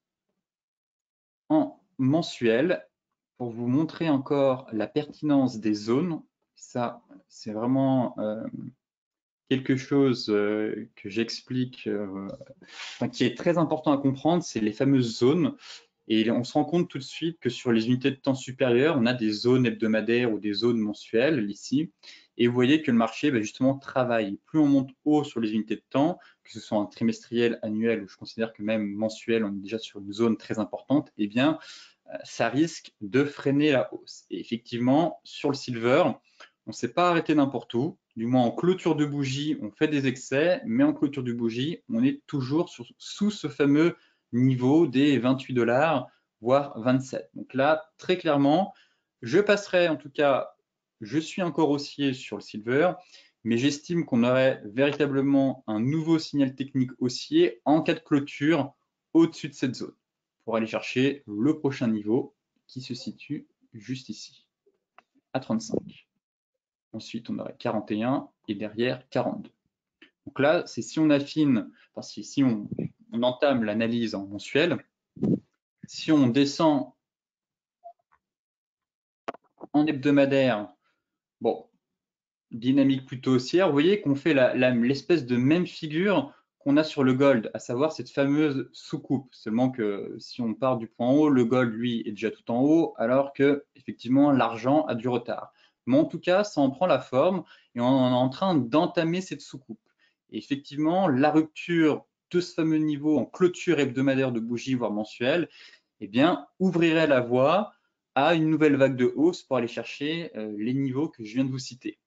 en mensuel pour vous montrer encore la pertinence des zones. Ça, c'est vraiment euh, quelque chose euh, que j'explique, euh, enfin, qui est très important à comprendre, c'est les fameuses zones. Et on se rend compte tout de suite que sur les unités de temps supérieures, on a des zones hebdomadaires ou des zones mensuelles ici. Et vous voyez que le marché bah, justement travaille. Plus on monte haut sur les unités de temps, que ce soit un trimestriel, annuel, ou je considère que même mensuel, on est déjà sur une zone très importante, eh bien, ça risque de freiner la hausse. Et effectivement, sur le silver, on ne s'est pas arrêté n'importe où. Du moins, en clôture de bougie, on fait des excès, mais en clôture de bougie, on est toujours sur, sous ce fameux niveau des vingt-huit dollars, voire vingt-sept. Donc là, très clairement, je passerai, en tout cas, je suis encore haussier sur le silver, mais j'estime qu'on aurait véritablement un nouveau signal technique haussier en cas de clôture au-dessus de cette zone pour aller chercher le prochain niveau qui se situe juste ici, à trente-cinq. Ensuite, on aurait quarante et un et derrière quarante-deux. Donc là, c'est si on affine, enfin si, si on, on entame l'analyse en mensuel, si on descend en hebdomadaire, bon, dynamique plutôt haussière, vous voyez qu'on fait l'espèce de même figure qu'on a sur le gold, à savoir cette fameuse soucoupe. Seulement que si on part du point haut, le gold, lui, est déjà tout en haut, alors que effectivement l'argent a du retard. Mais en tout cas, ça en prend la forme et on est en train d'entamer cette soucoupe. Et effectivement, la rupture de ce fameux niveau en clôture hebdomadaire de bougie, voire mensuelle, eh bien, ouvrirait la voie à une nouvelle vague de hausse pour aller chercher euh, les niveaux que je viens de vous citer.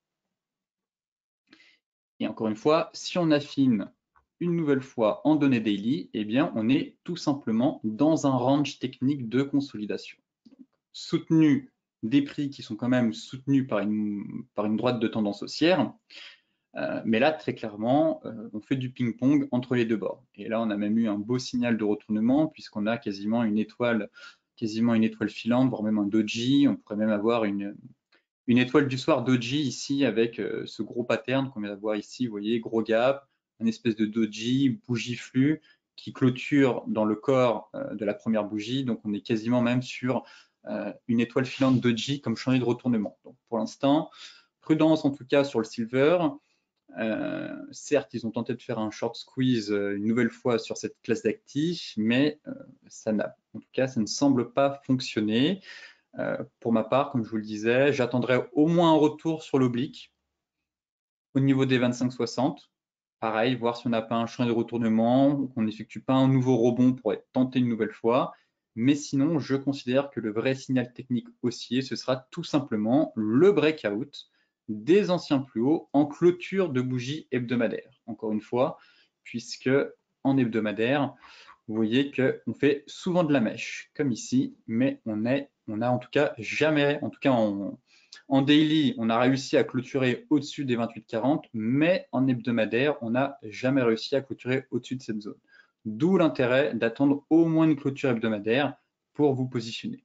Et encore une fois, si on affine une nouvelle fois en données daily, eh bien, on est tout simplement dans un range technique de consolidation. Soutenu des prix qui sont quand même soutenus par une, par une droite de tendance haussière. Euh, mais là, très clairement, euh, on fait du ping-pong entre les deux bords. Et là, on a même eu un beau signal de retournement puisqu'on a quasiment une étoile, quasiment une étoile filante, voire même un doji. On pourrait même avoir une, une étoile du soir doji ici avec euh, ce gros pattern qu'on vient d'avoir ici. Vous voyez, gros gap, une espèce de doji, bougie flux qui clôture dans le corps euh, de la première bougie. Donc, on est quasiment même sur euh, une étoile filante doji comme changé de retournement. Donc, pour l'instant, prudence en tout cas sur le silver. Euh, certes, ils ont tenté de faire un short squeeze euh, une nouvelle fois sur cette classe d'actifs, mais euh, ça n'a, en tout cas, ça ne semble pas fonctionner. Euh, pour ma part, comme je vous le disais, j'attendrai au moins un retour sur l'oblique au niveau des vingt-cinq soixante. Pareil, voir si on n'a pas un chemin de retournement, qu'on n'effectue pas un nouveau rebond pour être tenté une nouvelle fois. Mais sinon, je considère que le vrai signal technique haussier, ce sera tout simplement le breakout des anciens plus hauts en clôture de bougie hebdomadaire. Encore une fois, puisque en hebdomadaire, vous voyez qu'on fait souvent de la mèche, comme ici, mais on est, on a en tout cas jamais, en tout cas en, en daily, on a réussi à clôturer au-dessus des vingt-huit quarante, mais en hebdomadaire, on n'a jamais réussi à clôturer au-dessus de cette zone. D'où l'intérêt d'attendre au moins une clôture hebdomadaire pour vous positionner.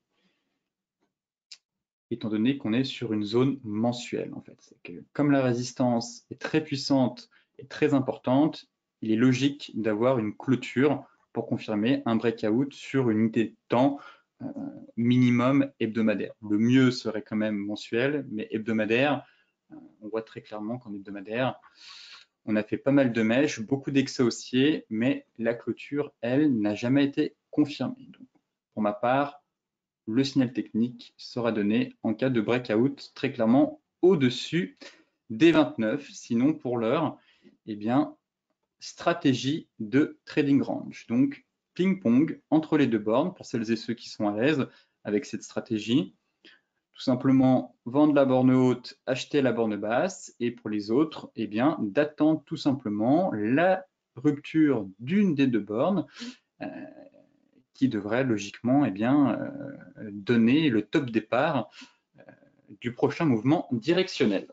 Étant donné qu'on est sur une zone mensuelle, en fait. C'est que comme la résistance est très puissante et très importante, il est logique d'avoir une clôture pour confirmer un breakout sur une unité de temps euh, minimum hebdomadaire. Le mieux serait quand même mensuel, mais hebdomadaire, euh, on voit très clairement qu'en hebdomadaire, on a fait pas mal de mèches, beaucoup d'excès haussiers, mais la clôture, elle, n'a jamais été confirmée. Donc, pour ma part, le signal technique sera donné en cas de breakout très clairement au-dessus des vingt-neuf. Sinon, pour l'heure, eh bien, stratégie de trading range. Donc, ping-pong entre les deux bornes pour celles et ceux qui sont à l'aise avec cette stratégie. Tout simplement, vendre la borne haute, acheter la borne basse. Et pour les autres, eh bien, d'attendre tout simplement la rupture d'une des deux bornes euh, qui devrait logiquement eh bien, euh, donner le top départ euh, du prochain mouvement directionnel.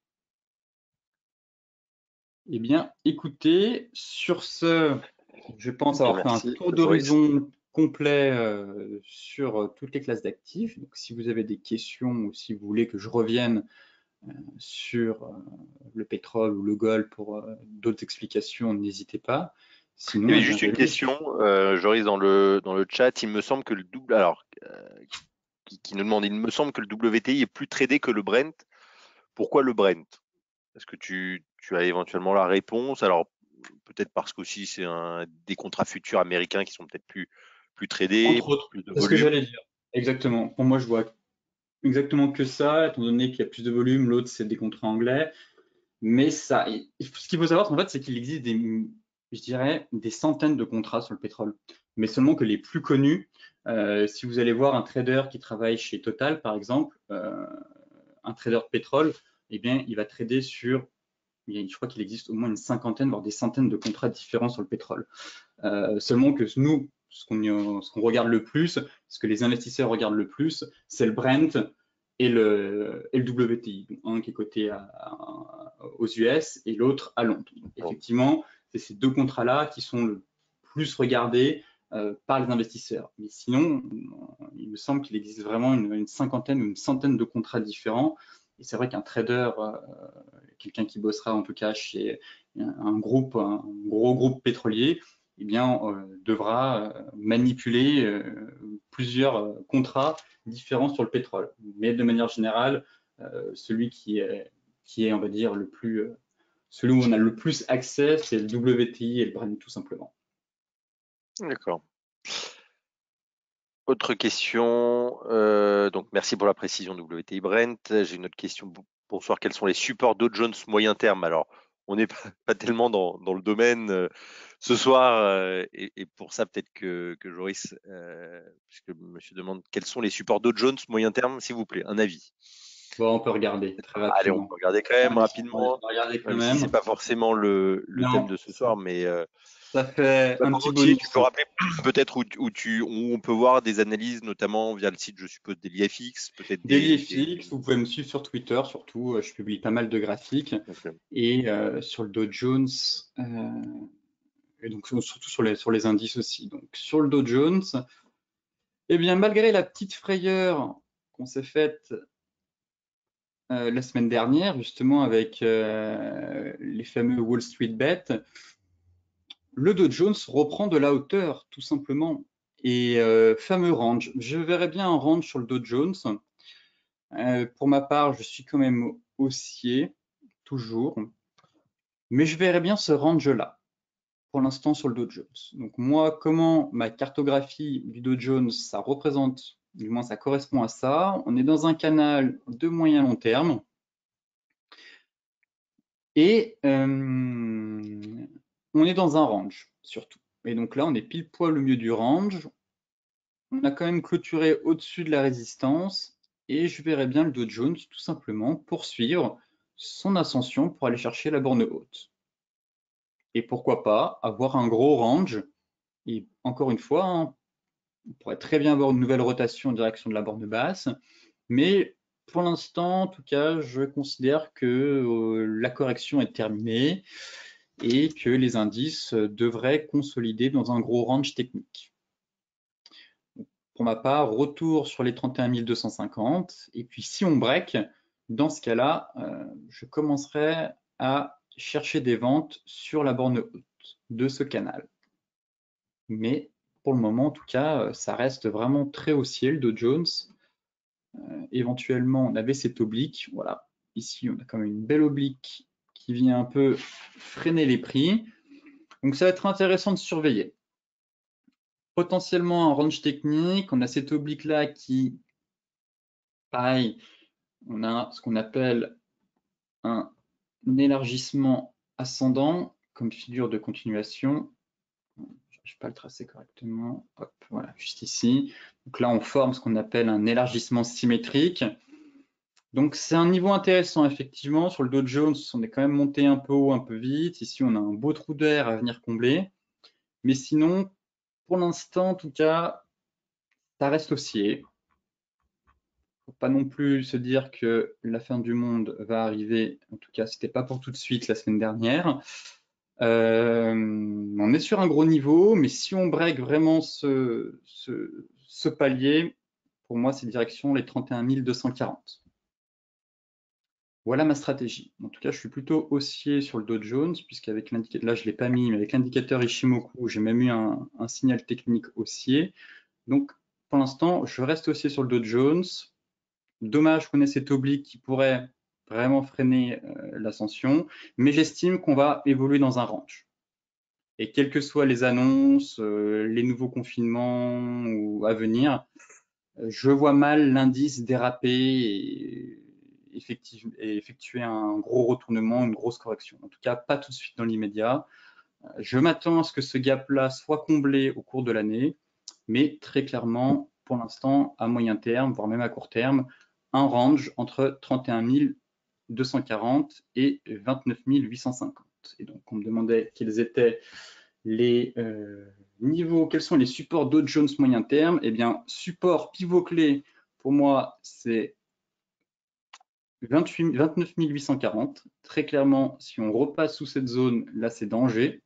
Eh bien, écoutez, sur ce, je pense avoir fait un
Merci,
tour
Joris.
d'horizon complet euh, sur toutes les classes d'actifs. Donc, si vous avez des questions ou si vous voulez que je revienne euh, sur euh, le pétrole ou le gold pour euh, d'autres explications, n'hésitez pas.
Il y
Sinon,
avait
eh bien,
juste une
j'allais-
question, euh, Joris, dans le, dans le chat. Il me semble que le double, alors, euh, qui, qui nous demande, il me semble que le W T I est plus tradé que le Brent. Pourquoi le Brent? Est-ce que tu, tu as éventuellement la réponse? Alors, peut-être parce qu'aussi c'est un, des contrats futurs américains qui sont peut-être plus, plus tradés,
Entre autres,
plus de
c'est ce que
volume.
j'allais dire. Exactement. Pour moi, je vois exactement que ça, étant donné qu'il y a plus de volume, l'autre, c'est des contrats anglais. Mais ça, ce qu'il faut savoir, en fait, c'est qu'il existe des, je dirais, des centaines de contrats sur le pétrole, mais seulement que les plus connus. Euh, si vous allez voir un trader qui travaille chez Total, par exemple, euh, un trader de pétrole, eh bien, il va trader sur, je crois qu'il existe au moins une cinquantaine, voire des centaines de contrats différents sur le pétrole. Euh, seulement que nous, ce qu'on qu regarde le plus, ce que les investisseurs regardent le plus, c'est le Brent et le, et le W T I. Donc, un qui est coté à, à, aux U S et l'autre à Londres. Donc, effectivement, c'est ces deux contrats-là qui sont le plus regardés euh, par les investisseurs. Mais sinon, il me semble qu'il existe vraiment une, une, cinquantaine ou une centaine de contrats différents. Et c'est vrai qu'un trader, euh, quelqu'un qui bossera en tout cas chez un groupe, un gros groupe pétrolier, eh bien, euh, devra euh, manipuler euh, plusieurs euh, contrats différents sur le pétrole. Mais de manière générale, euh, celui qui est, qui est, on va dire, le plus, euh, celui où on a le plus accès, c'est le W T I et le Brent, tout simplement.
D'accord. Autre question. Euh, donc, merci pour la précision W T I Brent. J'ai une autre question. Bonsoir. Quels sont les supports Dow Jones moyen terme? Alors, on n'est pas, pas, tellement dans, dans, le domaine euh, ce soir, euh, et, et, pour ça, peut-être que, que Joris, euh, puisque monsieur demande quels sont les supports Dow Jones moyen terme, s'il vous plaît, un avis.
Bon, on peut regarder très rapidement.
Allez, on peut regarder quand même
Allez,
rapidement,
on va regarder quand
même,
même.
si c'est pas forcément le, le thème de ce soir, mais euh,
ça fait
bah,
un petit
volontiers,
bonus.
tu peux rappeler peut-être où, où, tu, où on peut voir des analyses, notamment via le site, je suppose, d'EliFX, peut-être des,
d'EliFX,
des...
vous pouvez me suivre sur Twitter, surtout, je publie pas mal de graphiques.
Okay.
Et euh, sur le Dow Jones, euh, et donc surtout sur les, sur les indices aussi. Donc sur le Dow Jones, eh bien, malgré la petite frayeur qu'on s'est faite euh, la semaine dernière, justement avec euh, les fameux Wall Street Bet, le Dow Jones reprend de la hauteur, tout simplement. Et euh, fameux range. Je verrais bien un range sur le Dow Jones. Euh, pour ma part, je suis quand même haussier, toujours. Mais je verrais bien ce range-là, pour l'instant, sur le Dow Jones. Donc moi, comment ma cartographie du Dow Jones, ça représente, du moins ça correspond à ça. On est dans un canal de moyen long terme. Et euh, on est dans un range, surtout. Et donc là, on est pile poil au milieu du range. On a quand même clôturé au-dessus de la résistance. Et je verrais bien le Dow Jones, tout simplement, poursuivre son ascension pour aller chercher la borne haute. Et pourquoi pas avoir un gros range. Et encore une fois, hein, on pourrait très bien avoir une nouvelle rotation en direction de la borne basse. Mais pour l'instant, en tout cas, je considère que euh, la correction est terminée et que les indices devraient consolider dans un gros range technique. Pour ma part, retour sur les trente et un mille deux cent cinquante. Et puis si on break, dans ce cas-là, euh, je commencerai à chercher des ventes sur la borne haute de ce canal. mais pour le moment, en tout cas, ça reste vraiment très haussier, le Dow Jones. Euh, éventuellement, on avait cette oblique. Voilà, ici, on a quand même une belle oblique qui vient un peu freiner les prix. Donc, ça va être intéressant de surveiller. Potentiellement un range technique, on a cette oblique-là qui, pareil, on a ce qu'on appelle un élargissement ascendant comme figure de continuation. Je n'arrive pas à le tracer correctement. Hop, voilà, juste ici. Donc là, on forme ce qu'on appelle un élargissement symétrique. Donc c'est un niveau intéressant, effectivement. Sur le Dow Jones, on est quand même monté un peu haut, un peu vite. Ici, on a un beau trou d'air à venir combler. Mais sinon, pour l'instant, en tout cas, ça reste haussier. Faut pas non plus se dire que la fin du monde va arriver. En tout cas, c'était pas pour tout de suite la semaine dernière. Euh, on est sur un gros niveau, mais si on break vraiment ce, ce, ce palier, pour moi, c'est direction les trente et un mille deux cent quarante. Voilà ma stratégie. En tout cas, je suis plutôt haussier sur le Dow Jones, puisqu'avec l'indicateur, là je ne l'ai pas mis, mais avec l'indicateur Ishimoku, j'ai même eu un, un signal technique haussier. Donc, pour l'instant, je reste haussier sur le Dow Jones. Dommage qu'on ait cette oblique qui pourrait vraiment freiner euh, l'ascension, mais j'estime qu'on va évoluer dans un range. Et quelles que soient les annonces, euh, les nouveaux confinements ou à venir, euh, je vois mal l'indice déraper et, effective, et effectuer un gros retournement, une grosse correction. En tout cas, pas tout de suite dans l'immédiat. Je m'attends à ce que ce gap-là soit comblé au cours de l'année, mais très clairement, pour l'instant, à moyen terme, voire même à court terme, un range entre trente et un mille deux cent quarante et vingt-neuf mille huit cent cinquante. Et donc, on me demandait quels étaient les euh, niveaux, quels sont les supports Dow Jones moyen terme. Eh bien, support pivot clé, pour moi, c'est vingt-neuf mille huit cent quarante. Très clairement, si on repasse sous cette zone, là, c'est danger.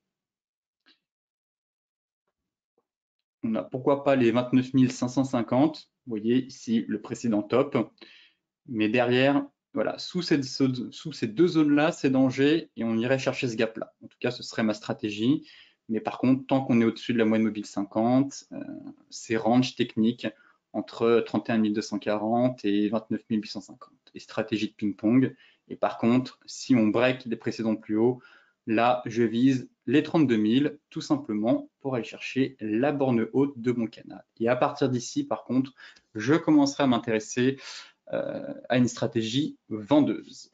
On a pourquoi pas les vingt-neuf mille cinq cent cinquante. Vous voyez ici le précédent top. Mais derrière, voilà, sous, cette, sous ces deux zones-là, c'est danger et on irait chercher ce gap-là. En tout cas, ce serait ma stratégie. Mais par contre, tant qu'on est au-dessus de la moyenne mobile cinquante, euh, c'est range technique entre trente et un mille deux cent quarante et vingt-neuf mille huit cent cinquante. Et stratégie de ping-pong. Et par contre, si on break les précédents plus hauts, là, je vise les trente-deux mille, tout simplement, pour aller chercher la borne haute de mon canal. Et à partir d'ici, par contre, je commencerai à m'intéresser euh, à une stratégie vendeuse.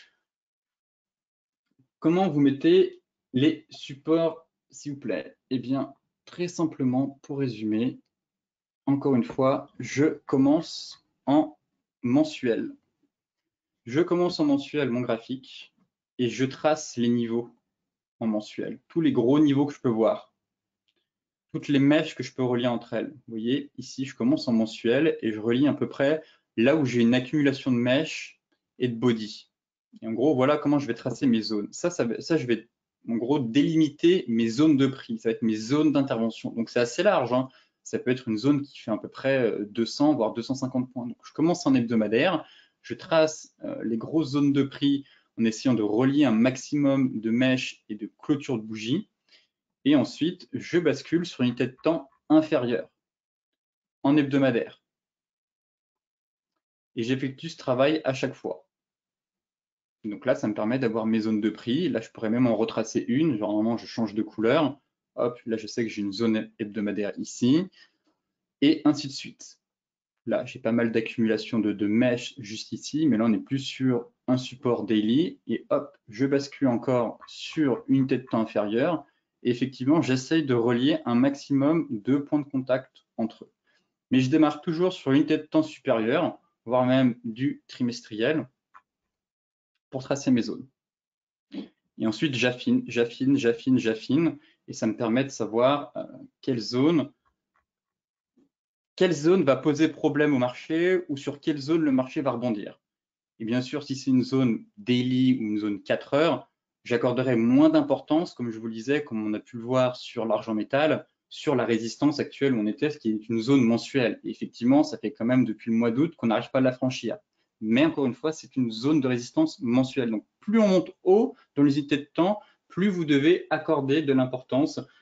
Comment vous mettez les supports, s'il vous plaît? Eh bien, très simplement, pour résumer, encore une fois, je commence en mensuel. Je commence en mensuel mon graphique et je trace les niveaux en mensuel, tous les gros niveaux que je peux voir, toutes les mèches que je peux relier entre elles. Vous voyez, ici, je commence en mensuel et je relie à peu près là où j'ai une accumulation de mèches et de body. Et en gros, voilà comment je vais tracer mes zones. Ça, ça, ça je vais en gros délimiter mes zones de prix. Ça va être mes zones d'intervention. Donc, c'est assez large, hein. Ça peut être une zone qui fait à peu près deux cents, voire deux cent cinquante points. Donc, je commence en hebdomadaire. Je trace euh, les grosses zones de prix en essayant de relier un maximum de mèches et de clôture de bougies. Et ensuite, je bascule sur une unité de temps inférieure en hebdomadaire. Et j'effectue ce travail à chaque fois. Donc là, ça me permet d'avoir mes zones de prix. Là, je pourrais même en retracer une. Genre, normalement, je change de couleur. Hop, là, je sais que j'ai une zone hebdomadaire ici. Et ainsi de suite. Là, j'ai pas mal d'accumulation de, de mèches juste ici. Mais là, on est plus sur un support daily. Et hop, je bascule encore sur une unité de temps inférieure. Et effectivement, j'essaye de relier un maximum de points de contact entre eux. Mais je démarre toujours sur une unité de temps supérieure, voire même du trimestriel, pour tracer mes zones. Et ensuite, j'affine, j'affine, j'affine, j'affine, et ça me permet de savoir euh, quelle zone, quelle zone va poser problème au marché ou sur quelle zone le marché va rebondir. Et bien sûr, si c'est une zone daily ou une zone quatre heures, j'accorderai moins d'importance, comme je vous le disais, comme on a pu le voir sur l'argent métal, sur la résistance actuelle où on était, ce qui est une zone mensuelle. Et effectivement, ça fait quand même depuis le mois d'août qu'on n'arrive pas à la franchir. Mais encore une fois, c'est une zone de résistance mensuelle. Donc, plus on monte haut dans les unités de temps, plus vous devez accorder de l'importance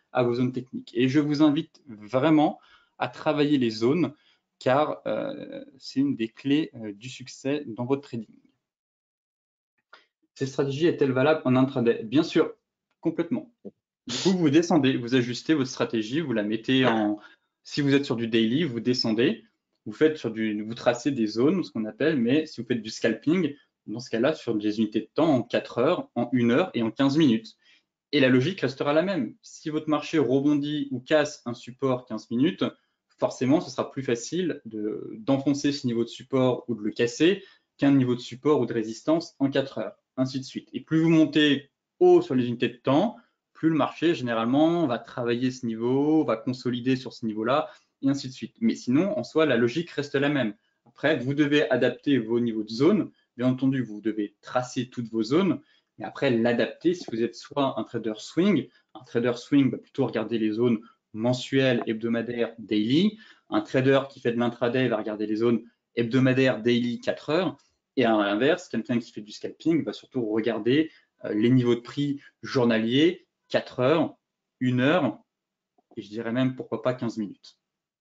à vos zones techniques. Et je vous invite vraiment à travailler les zones, car euh, c'est une des clés euh, du succès dans votre trading. Cette stratégie est-elle valable en intraday? Bien sûr, complètement. Du coup, vous descendez, vous ajustez votre stratégie, vous la mettez en. Si vous êtes sur du daily, vous descendez, vous faites sur du, vous tracez des zones, ce qu'on appelle, mais si vous faites du scalping, dans ce cas-là, sur des unités de temps en quatre heures, en une heure et en quinze minutes. Et la logique restera la même. Si votre marché rebondit ou casse un support quinze minutes, forcément, ce sera plus facile de, d'enfoncer ce niveau de support ou de le casser qu'un niveau de support ou de résistance en quatre heures, ainsi de suite. Et plus vous montez haut sur les unités de temps, plus le marché, généralement, va travailler ce niveau, va consolider sur ce niveau-là, et ainsi de suite. Mais sinon, en soi, la logique reste la même. Après, vous devez adapter vos niveaux de zone. Bien entendu, vous devez tracer toutes vos zones, mais après, l'adapter, si vous êtes soit un trader swing, un trader swing va plutôt regarder les zones mensuelles, hebdomadaires, daily. Un trader qui fait de l'intraday va regarder les zones hebdomadaires, daily, quatre heures. Et à l'inverse, quelqu'un qui fait du scalping va surtout regarder euh, les niveaux de prix journaliers, quatre heures, une heure, et je dirais même pourquoi pas quinze minutes.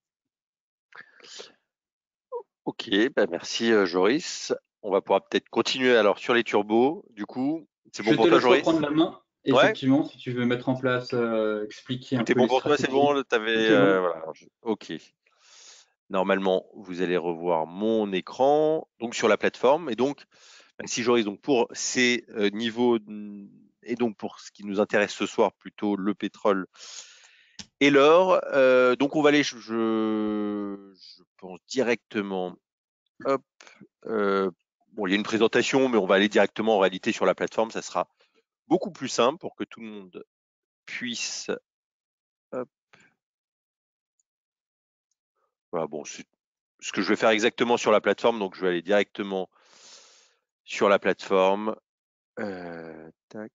Ok, bah merci euh, Joris. On va pouvoir peut-être continuer alors sur les turbos. Du coup, c'est bon
Je
pour
te
toi
laisse
Joris?
reprendre la main,
Ouais,
effectivement, si tu veux mettre en place, euh, expliquer un
tout est
peu
bon
les
pour toi, c'est
stratégies.
bon, t'avais,
Tout est
euh,
bon.
voilà. je- Ok. Normalement, vous allez revoir mon écran, donc sur la plateforme. Et donc, bah, si Joris, donc pour ces euh, niveaux, mm, et donc pour ce qui nous intéresse ce soir, plutôt le pétrole et l'or, euh, donc on va aller, je, je, je pense directement, hop, euh, bon, il y a une présentation, mais on va aller directement en réalité sur la plateforme, ça sera beaucoup plus simple pour que tout le monde puisse, hop, voilà, bon, c'est ce que je vais faire exactement sur la plateforme, donc je vais aller directement sur la plateforme. Euh, tac.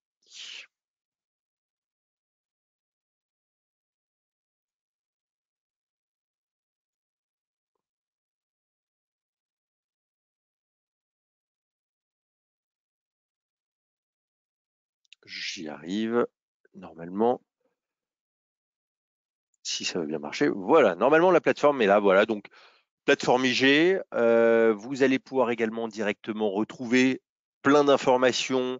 J'y arrive. Normalement, si ça va bien marcher. Voilà, normalement la plateforme est là. Voilà, donc plateforme I G. Euh, vous allez pouvoir également directement retrouver plein d'informations,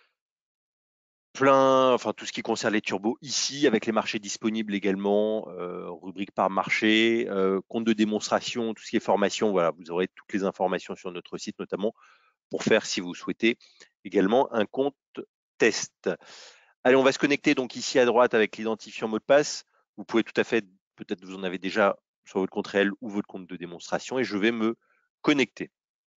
plein, enfin tout ce qui concerne les turbos ici, avec les marchés disponibles également, euh, rubrique par marché, euh, compte de démonstration, tout ce qui est formation. Voilà, vous aurez toutes les informations sur notre site, notamment pour faire, si vous souhaitez, également un compte test. Allez, on va se connecter donc ici à droite avec l'identifiant mot de passe. Vous pouvez tout à fait, peut-être vous en avez déjà sur votre compte réel ou votre compte de démonstration, et je vais me connecter.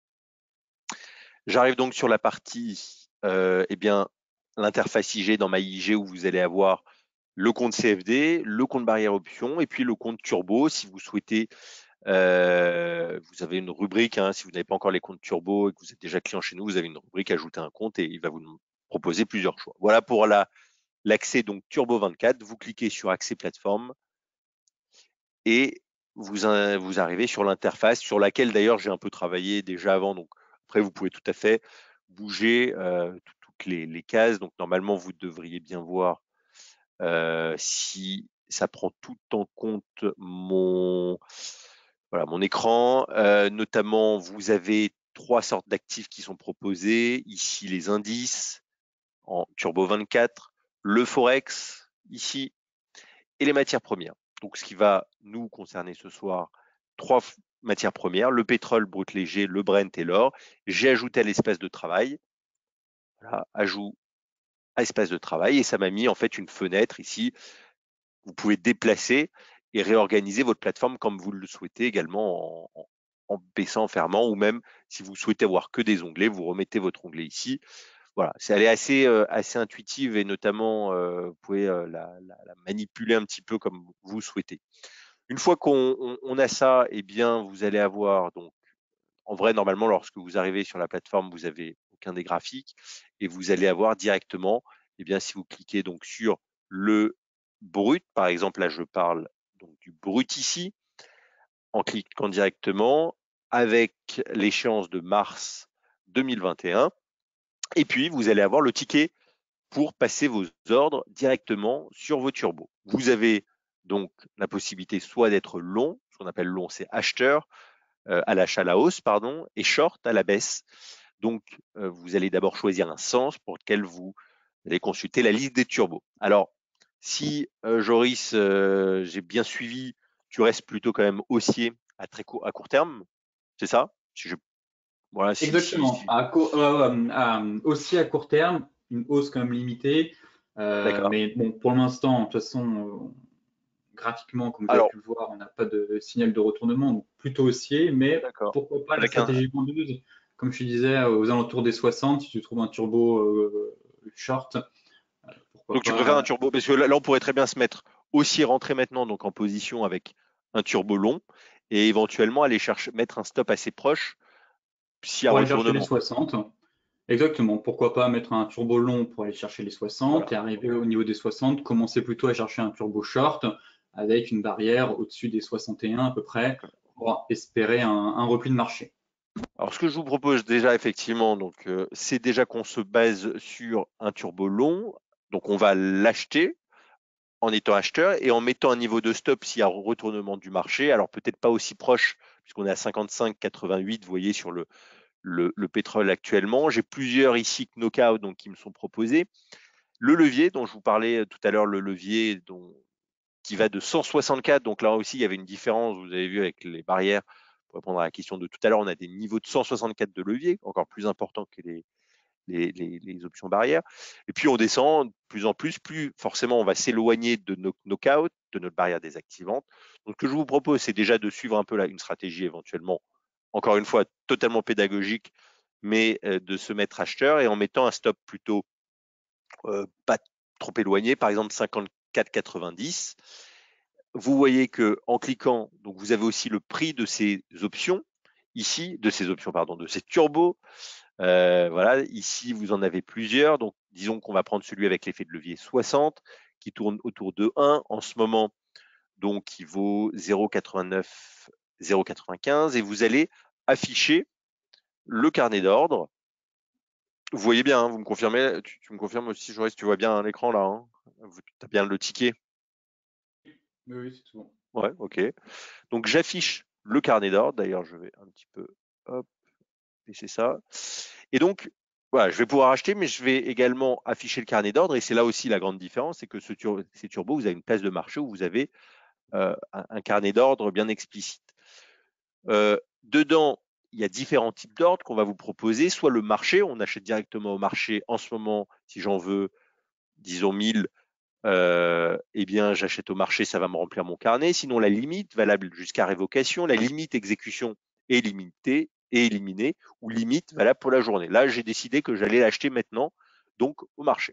J'arrive donc sur la partie, euh, eh bien, l'interface I G dans ma I G où vous allez avoir le compte C F D, le compte barrière option et puis le compte turbo. Si vous souhaitez, euh, vous avez une rubrique, hein, si vous n'avez pas encore les comptes turbo et que vous êtes déjà client chez nous, vous avez une rubrique ajouter un compte et il va vous proposer plusieurs choix. Voilà pour la, l'accès donc Turbo vingt-quatre. Vous cliquez sur accès plateforme et vous, vous arrivez sur l'interface sur laquelle d'ailleurs j'ai un peu travaillé déjà avant. Donc après, vous pouvez tout à fait bouger euh, toutes les, les cases. Donc normalement, vous devriez bien voir euh, si ça prend tout en compte mon, voilà, mon écran. Euh, notamment, vous avez trois sortes d'actifs qui sont proposés. Ici, les indices en Turbo vingt-quatre, le Forex ici et les matières premières. Donc, ce qui va nous concerner ce soir, trois matières premières, le pétrole brut léger, le Brent et l'or. J'ai ajouté à l'espace de travail, voilà, ajout à espace de travail, et ça m'a mis en fait une fenêtre ici. Vous pouvez déplacer et réorganiser votre plateforme comme vous le souhaitez également en, en, en baissant, en fermant, ou même si vous souhaitez avoir que des onglets, vous remettez votre onglet ici. Voilà, c'est elle est assez, euh, assez intuitive et notamment euh, vous pouvez euh, la, la, la manipuler un petit peu comme vous souhaitez. Une fois qu'on on, on a ça, eh bien vous allez avoir donc en vrai normalement lorsque vous arrivez sur la plateforme vous avez aucun des graphiques et vous allez avoir directement, eh bien si vous cliquez donc sur le brut, par exemple là je parle donc du brut ici, en cliquant directement avec l'échéance de mars deux mille vingt et un. Et puis, vous allez avoir le ticket pour passer vos ordres directement sur vos turbos. Vous avez donc la possibilité soit d'être long, ce qu'on appelle long, c'est acheteur, euh, à l'achat à la hausse, pardon, et short à la baisse. Donc, euh, vous allez d'abord choisir un sens pour lequel vous allez consulter la liste des turbos. Alors, si euh, Joris, euh, j'ai bien suivi, tu restes plutôt quand même haussier à très court, à court terme, c'est ça? Si je, voilà, si, si,
Exactement.
si.
À court- euh, à- aussi à court terme, une hausse quand même limitée. Euh,
D'accord.
mais bon, pour l'instant, de toute façon, euh, graphiquement, comme vous avez
Alors,
pu le voir, on n'a pas de signal de retournement, donc plutôt haussier. Mais
d'accord.
pourquoi pas la
Avec un,
stratégie vendeuse, comme je te disais, aux alentours des soixante, si tu trouves un turbo euh, short, euh, pourquoi
donc, tu préfères un
pas.
turbo, parce que là, là, on pourrait très bien se mettre haussier rentrer maintenant, donc en position avec un turbo long, et éventuellement aller chercher, mettre un stop assez proche s'il y a
Pour aller chercher les
retournement.
soixante. Exactement. Pourquoi pas mettre un turbo long pour aller chercher les soixante
Voilà.
et arriver au niveau des soixante, commencer plutôt à chercher un turbo short avec une barrière au-dessus des soixante et un à peu près pour espérer un, un repli de marché.
Alors, ce que je vous propose déjà, effectivement, donc, euh, c'est déjà qu'on se base sur un turbo long. Donc, on va l'acheter en étant acheteur et en mettant un niveau de stop s'il y a retournement du marché. Alors, peut-être pas aussi proche, puisqu'on est à cinquante-cinq quatre-vingt-huit, vous voyez, sur le, le, le pétrole actuellement. J'ai plusieurs ici knockout donc, qui me sont proposés. Le levier dont je vous parlais tout à l'heure, le levier dont, qui va de cent soixante-quatre, donc là aussi, il y avait une différence, vous avez vu, avec les barrières. Pour répondre à la question de tout à l'heure, on a des niveaux de cent soixante-quatre de levier, encore plus importants que les, les, les, les options barrières. Et puis, on descend de plus en plus, plus forcément, on va s'éloigner de nos knockouts, de notre barrière désactivante. Donc, ce que je vous propose, c'est déjà de suivre un peu là, une stratégie éventuellement, encore une fois, totalement pédagogique, mais euh, de se mettre acheteur et en mettant un stop plutôt euh, pas trop éloigné, par exemple cinquante-quatre quatre-vingt-dix. Vous voyez que en cliquant, donc vous avez aussi le prix de ces options ici, de ces options, pardon, de ces turbos. Euh, voilà, ici vous en avez plusieurs. Donc disons qu'on va prendre celui avec l'effet de levier soixante qui tourne autour de un en ce moment, donc qui vaut zéro virgule quatre-vingt-neuf, zéro virgule quatre-vingt-quinze et vous allez afficher le carnet d'ordre. Vous voyez bien, hein, vous me confirmez, tu, tu me confirmes aussi, Joris, tu vois bien hein, l'écran là, hein, tu as bien le ticket.
Oui, oui, c'est tout bon.
Ouais, ok. Donc j'affiche le carnet d'ordre. D'ailleurs, je vais un petit peu, hop, c'est ça. Et donc, voilà, je vais pouvoir acheter, mais je vais également afficher le carnet d'ordre. Et c'est là aussi la grande différence, c'est que ce tur ces turbos, vous avez une place de marché où vous avez euh, un, un, carnet d'ordre bien explicite. Euh, dedans, il y a différents types d'ordres qu'on va vous proposer. Soit le marché, on achète directement au marché. En ce moment, si j'en veux, disons mille, euh, eh bien, j'achète au marché, ça va me remplir mon carnet. Sinon, la limite valable jusqu'à révocation, la limite exécution est limitée et éliminée, ou limite valable pour la journée. Là, j'ai décidé que j'allais l'acheter maintenant, donc au marché.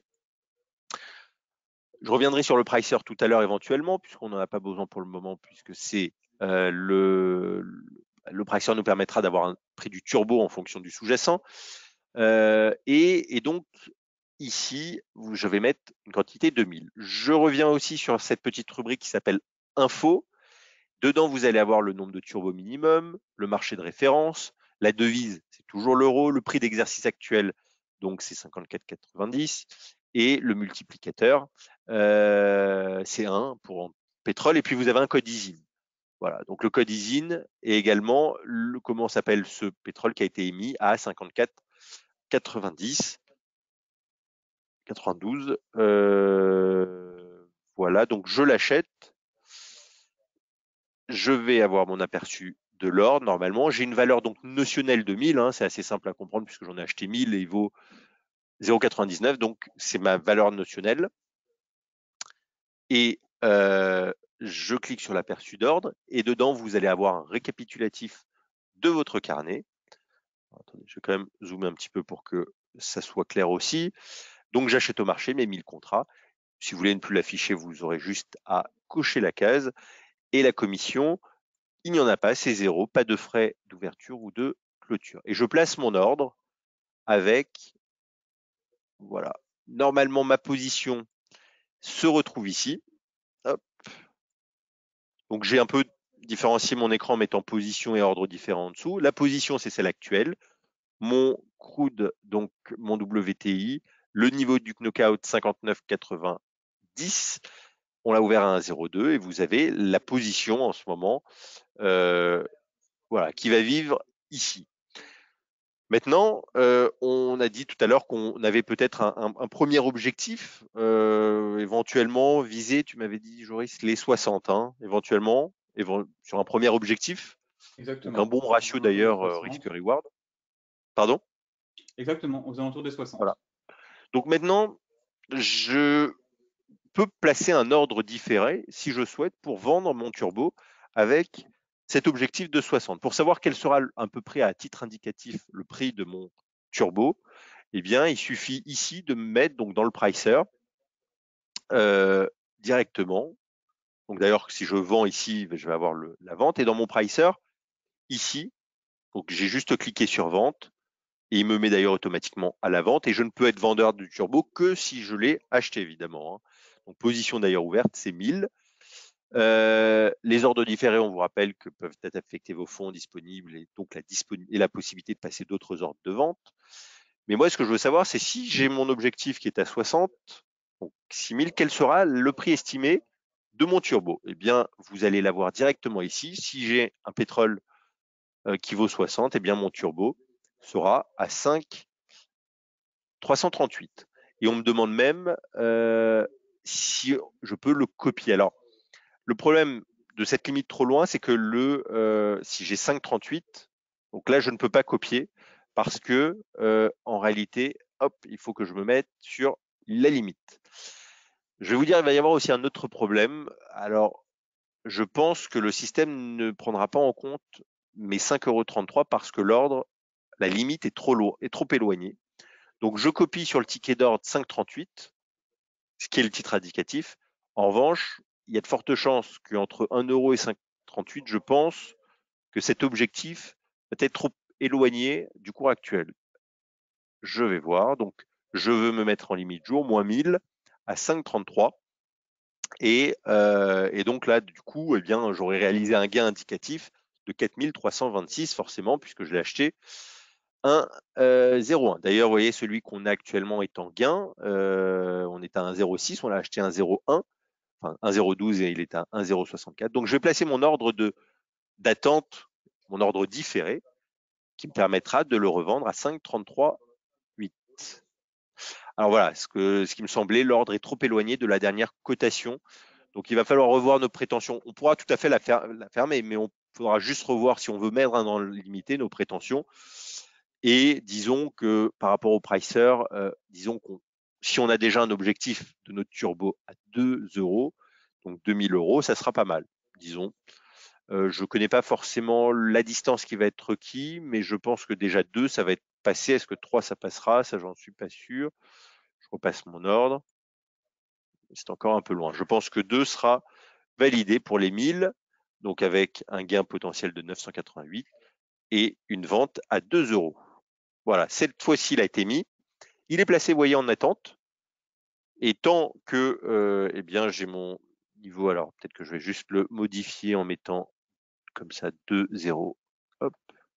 Je reviendrai sur le pricer tout à l'heure éventuellement, puisqu'on n'en a pas besoin pour le moment, puisque c'est euh, le, le pricer nous permettra d'avoir un prix du turbo en fonction du sous-jacent. Euh, et, et donc, ici, je vais mettre une quantité de mille. Je reviens aussi sur cette petite rubrique qui s'appelle Info. Dedans, vous allez avoir le nombre de turbos minimum, le marché de référence, la devise, c'est toujours l'euro, le prix d'exercice actuel, donc c'est cinquante-quatre quatre-vingt-dix, et le multiplicateur, euh, c'est un pour pétrole, et puis vous avez un code I S I N. Voilà, donc le code I S I N est également le, comment s'appelle ce pétrole qui a été émis à cinquante-quatre quatre-vingt-dix. quatre-vingt-douze. Euh, voilà, donc je l'achète. Je vais avoir mon aperçu de l'ordre normalement. J'ai une valeur donc notionnelle de mille, hein, c'est assez simple à comprendre puisque j'en ai acheté mille et il vaut zéro virgule quatre-vingt-dix-neuf, donc c'est ma valeur notionnelle. Et euh, je clique sur l'aperçu d'ordre et dedans vous allez avoir un récapitulatif de votre carnet. Attendez, je vais quand même zoomer un petit peu pour que ça soit clair aussi. Donc j'achète au marché mes mille contrats. Si vous voulez ne plus l'afficher, vous aurez juste à cocher la case. Et la commission, il n'y en a pas, c'est zéro, pas de frais d'ouverture ou de clôture. Et je place mon ordre avec, voilà, normalement ma position se retrouve ici. Hop. Donc j'ai un peu différencié mon écran en mettant position et ordre différents en dessous. La position, c'est celle actuelle. Mon crude, donc mon W T I, Le niveau du knockout cinquante-neuf quatre-vingt-dix, on l'a ouvert à un zéro deux et vous avez la position en ce moment euh, voilà, qui va vivre ici. Maintenant, euh, on a dit tout à l'heure qu'on avait peut-être un, un, un premier objectif, euh, éventuellement viser, tu m'avais dit, Joris, les soixante, hein, éventuellement, évent sur un premier objectif.
Exactement.
Donc un bon ratio d'ailleurs, euh, risque-reward. Pardon?
Exactement, aux alentours des soixante.
Voilà. Donc maintenant, je peux placer un ordre différé, si je souhaite, pour vendre mon turbo avec cet objectif de soixante. Pour savoir quel sera à peu près à titre indicatif le prix de mon turbo, eh bien, il suffit ici de me mettre donc, dans le pricer euh, directement. Donc d'ailleurs, si je vends ici, je vais avoir le, la vente. Et dans mon pricer, ici, donc j'ai juste cliqué sur vente. Et il me met d'ailleurs automatiquement à la vente. Et je ne peux être vendeur du turbo que si je l'ai acheté, évidemment. Hein. Donc position d'ailleurs ouverte, c'est mille. Euh, les ordres différés, on vous rappelle que peuvent être affecter vos fonds disponibles et donc la, disponible, et la possibilité de passer d'autres ordres de vente. Mais moi, ce que je veux savoir, c'est si j'ai mon objectif qui est à soixante, donc six mille, quel sera le prix estimé de mon turbo? Eh bien, vous allez l'avoir directement ici. Si j'ai un pétrole euh, qui vaut soixante, eh bien, mon turbo sera à cinq trois cent trente-huit. Et on me demande même euh, si je peux le copier. Alors, le problème de cette limite trop loin, c'est que le, euh, si j'ai cinq trente-huit, donc là, je ne peux pas copier parce que euh, en réalité, hop, il faut que je me mette sur la limite. Je vais vous dire, il va y avoir aussi un autre problème. Alors, je pense que le système ne prendra pas en compte mes cinq euros trente-trois parce que l'ordre, la limite est trop lourd, est trop éloignée. Donc, je copie sur le ticket d'ordre cinq trente-huit, ce qui est le titre indicatif. En revanche, il y a de fortes chances qu'entre un euro et cinq trente-huit, je pense que cet objectif peut être trop éloigné du cours actuel. Je vais voir. Donc, je veux me mettre en limite jour, moins mille à cinq trente-trois. Et, euh, et donc là, du coup, eh bien, j'aurais réalisé un gain indicatif de quatre mille trois cent vingt-six, forcément, puisque je l'ai acheté un zéro un. D'ailleurs, vous voyez, celui qu'on a actuellement est en gain. Euh, on est à un zéro six, on l'a acheté un zéro un. Enfin, un zéro douze et il est à un zéro soixante-quatre. Donc, je vais placer mon ordre de d'attente, mon ordre différé, qui me permettra de le revendre à cinq trente-trois huit. Alors voilà, ce, que, ce qui me semblait, l'ordre est trop éloigné de la dernière cotation. Donc, il va falloir revoir nos prétentions. On pourra tout à fait la, fer la fermer, mais on faudra juste revoir si on veut mettre dans le limité nos prétentions. Et disons que par rapport au pricer, euh, disons qu'on si on a déjà un objectif de notre turbo à deux euros, donc deux mille euros, ça sera pas mal, disons. Euh, je ne connais pas forcément la distance qui va être requise, mais je pense que déjà deux, ça va être passé. Est-ce que trois, ça passera? Ça, j'en suis pas sûr. Je repasse mon ordre. C'est encore un peu loin. Je pense que deux sera validé pour les mille, donc avec un gain potentiel de neuf cent quatre-vingt-huit et une vente à deux euros. Voilà, cette fois-ci, il a été mis. Il est placé, vous voyez, en attente. Et tant que euh, eh bien, j'ai mon niveau, alors peut-être que je vais juste le modifier en mettant comme ça deux zéro. Hop.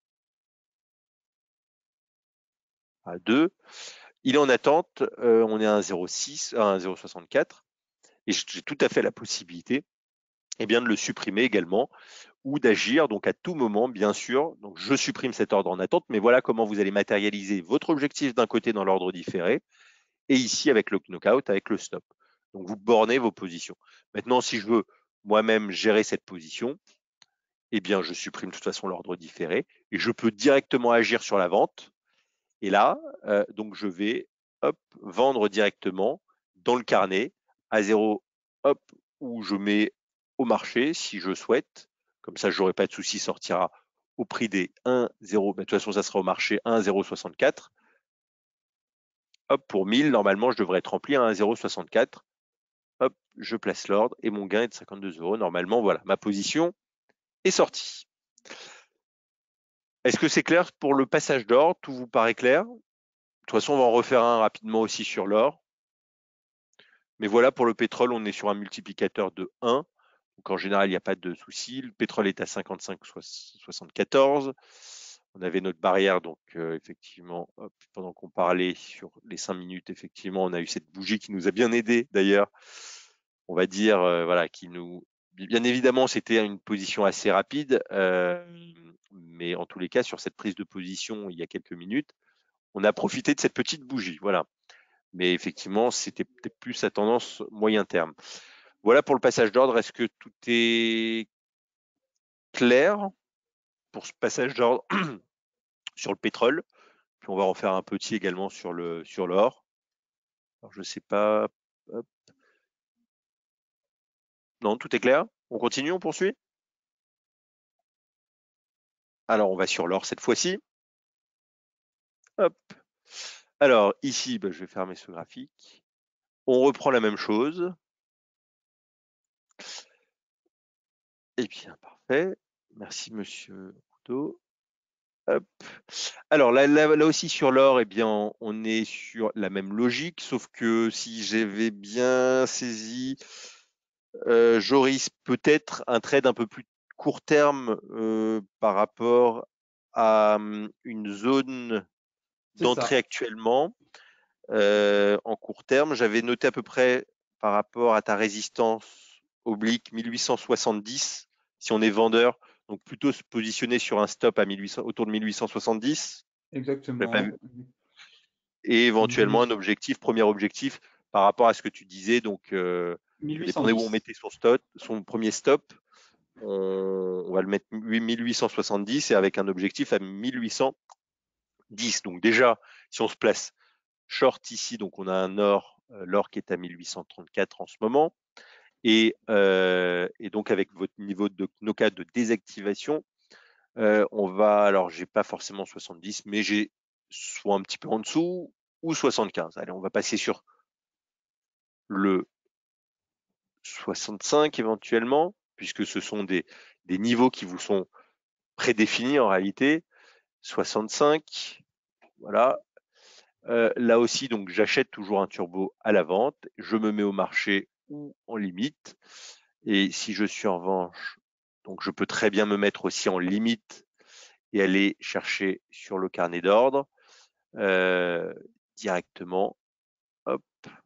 À deux. Il est en attente, euh, on est à un zéro six, à un zéro soixante-quatre. Et j'ai tout à fait la possibilité eh bien, de le supprimer également ou d'agir donc à tout moment, bien sûr. Donc, je supprime cet ordre en attente, mais voilà comment vous allez matérialiser votre objectif d'un côté dans l'ordre différé et ici avec le knockout, avec le stop. Donc, vous bornez vos positions. Maintenant, si je veux moi-même gérer cette position, eh bien, je supprime de toute façon l'ordre différé et je peux directement agir sur la vente. Et là, euh, donc, je vais hop, vendre directement dans le carnet à zéro, hop, où je mets au marché si je souhaite. Comme ça, je n'aurai pas de souci, sortira au prix des un zéro. Ben, de toute façon, ça sera au marché un zéro soixante-quatre. Hop, pour mille, normalement, je devrais être rempli à un zéro soixante-quatre. Hop, je place l'ordre et mon gain est de cinquante-deux euros. Normalement, voilà, ma position est sortie. Est-ce que c'est clair pour le passage d'ordre? Tout vous paraît clair? De toute façon, on va en refaire un rapidement aussi sur l'or. Mais voilà, pour le pétrole, on est sur un multiplicateur de un. Donc en général, il n'y a pas de souci. Le pétrole est à cinquante-cinq soixante-quatorze. on avait notre barrière, donc euh, effectivement, hop, pendant qu'on parlait sur les cinq minutes, effectivement, on a eu cette bougie qui nous a bien aidé d'ailleurs, on va dire, euh, voilà, qui nous, bien évidemment, c'était une position assez rapide, euh, mais en tous les cas, sur cette prise de position il y a quelques minutes, on a profité de cette petite bougie, voilà. Mais effectivement, c'était peut-être plus à tendance moyen terme. Voilà pour le passage d'ordre. Est-ce que tout est clair pour ce passage d'ordre sur le pétrole? Puis on va en faire un petit également sur le sur l'or. Alors je sais pas. Hop. Non, tout est clair. On continue, on poursuit. Alors on va sur l'or cette fois-ci. Hop. Alors ici, bah, je vais fermer ce graphique. On reprend la même chose. Eh bien, parfait. Merci, monsieur Couteau. Hop. Alors là, là, là aussi sur l'or, eh bien, on est sur la même logique, sauf que si j'avais bien saisi, euh, Joris, peut-être un trade un peu plus court terme euh, par rapport à hum, une zone
C'est
d'entrée
ça.
actuellement euh, en court terme. J'avais noté à peu près par rapport à ta résistance oblique mille huit cent soixante-dix, si on est vendeur, donc plutôt se positionner sur un stop à mille huit cents, autour de mille huit cent soixante-dix. Je l'ai pas vu.
Exactement.
Et éventuellement un
Mille-
objectif, premier objectif par rapport à ce que tu disais. Donc, euh, ça dépendait où on
mille huit cent dix.
mettait son stop, son premier stop. On, on va le mettre mille huit cent soixante-dix et avec un objectif à mille huit cent dix. Donc déjà, si on se place short ici, donc on a un or, euh, l'or qui est à mille huit cent trente-quatre en ce moment. Et, euh, et donc avec votre niveau de Knoka de désactivation, euh, on va, alors j'ai pas forcément soixante-dix, mais j'ai soit un petit peu en dessous ou soixante-quinze. Allez, on va passer sur le soixante-cinq éventuellement, puisque ce sont des, des niveaux qui vous sont prédéfinis en réalité. soixante-cinq, voilà. Euh, là aussi, donc j'achète toujours un turbo à la vente, je me mets au marché ou en limite. Et si je suis en revanche, donc je peux très bien me mettre aussi en limite et aller chercher sur le carnet d'ordre euh, directement. Hop,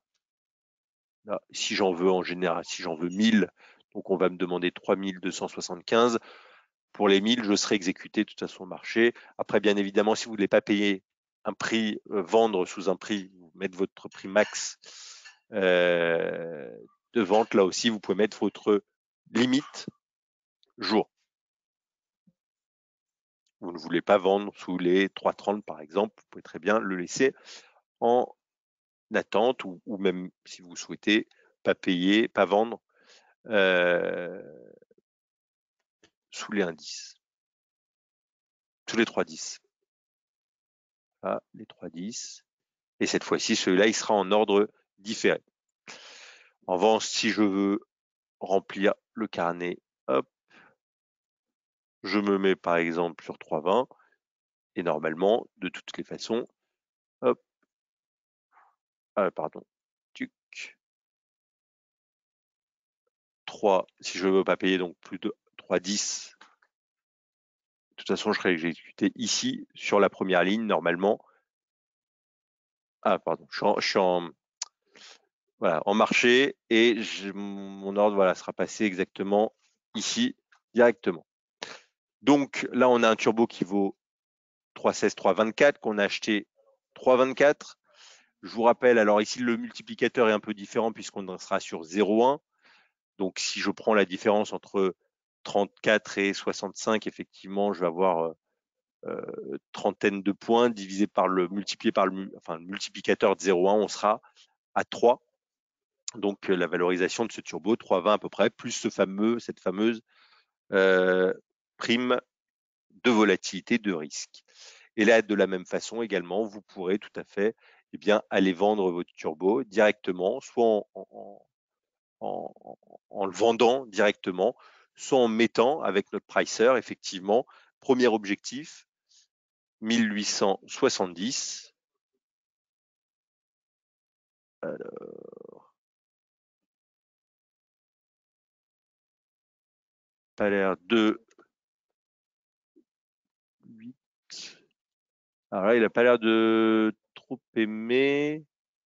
là, si j'en veux en général, si j'en veux mille, donc on va me demander trois mille deux cent soixante-quinze. Pour les mille, je serai exécuté de toute façon au marché. Après, bien évidemment, si vous ne voulez pas payer un prix, euh, vendre sous un prix, mettre votre prix max euh, de vente, là aussi, vous pouvez mettre votre limite jour. Vous ne voulez pas vendre sous les trois trente par exemple, vous pouvez très bien le laisser en attente ou, ou même si vous souhaitez pas payer, pas vendre euh, sous les indices, sous les trois dix. Ah, les trois dix. Et cette fois-ci, celui-là, il sera en ordre différé. En revanche, si je veux remplir le carnet, hop, je me mets par exemple sur trois vingt et normalement, de toutes les façons, hop, ah, pardon, tuc, trois, si je ne veux pas payer donc plus de trois dix, de toute façon, je serai exécuté ici sur la première ligne normalement. Ah, pardon, je suis en, je suis en, voilà, en marché et je, mon ordre voilà, sera passé exactement ici directement. Donc là, on a un turbo qui vaut trois seize, trois vingt-quatre qu'on a acheté trois vingt-quatre. Je vous rappelle, alors ici, le multiplicateur est un peu différent puisqu'on sera sur zéro virgule un. Donc, si je prends la différence entre trente-quatre et soixante-cinq, effectivement, je vais avoir euh, trentaine de points divisé par le multiplié par le, enfin, le multiplicateur de zéro virgule un, on sera à trois. Donc, la valorisation de ce turbo, trois virgule vingt à peu près, plus ce fameux, cette fameuse euh, prime de volatilité de risque. Et là, de la même façon également, vous pourrez tout à fait eh bien, aller vendre votre turbo directement, soit en, en, en, en le vendant directement, soit en mettant avec notre pricer, effectivement, premier objectif, mille huit cent soixante-dix. Alors, pas l'air de huit. Alors là, il n'a pas l'air de trop aimer.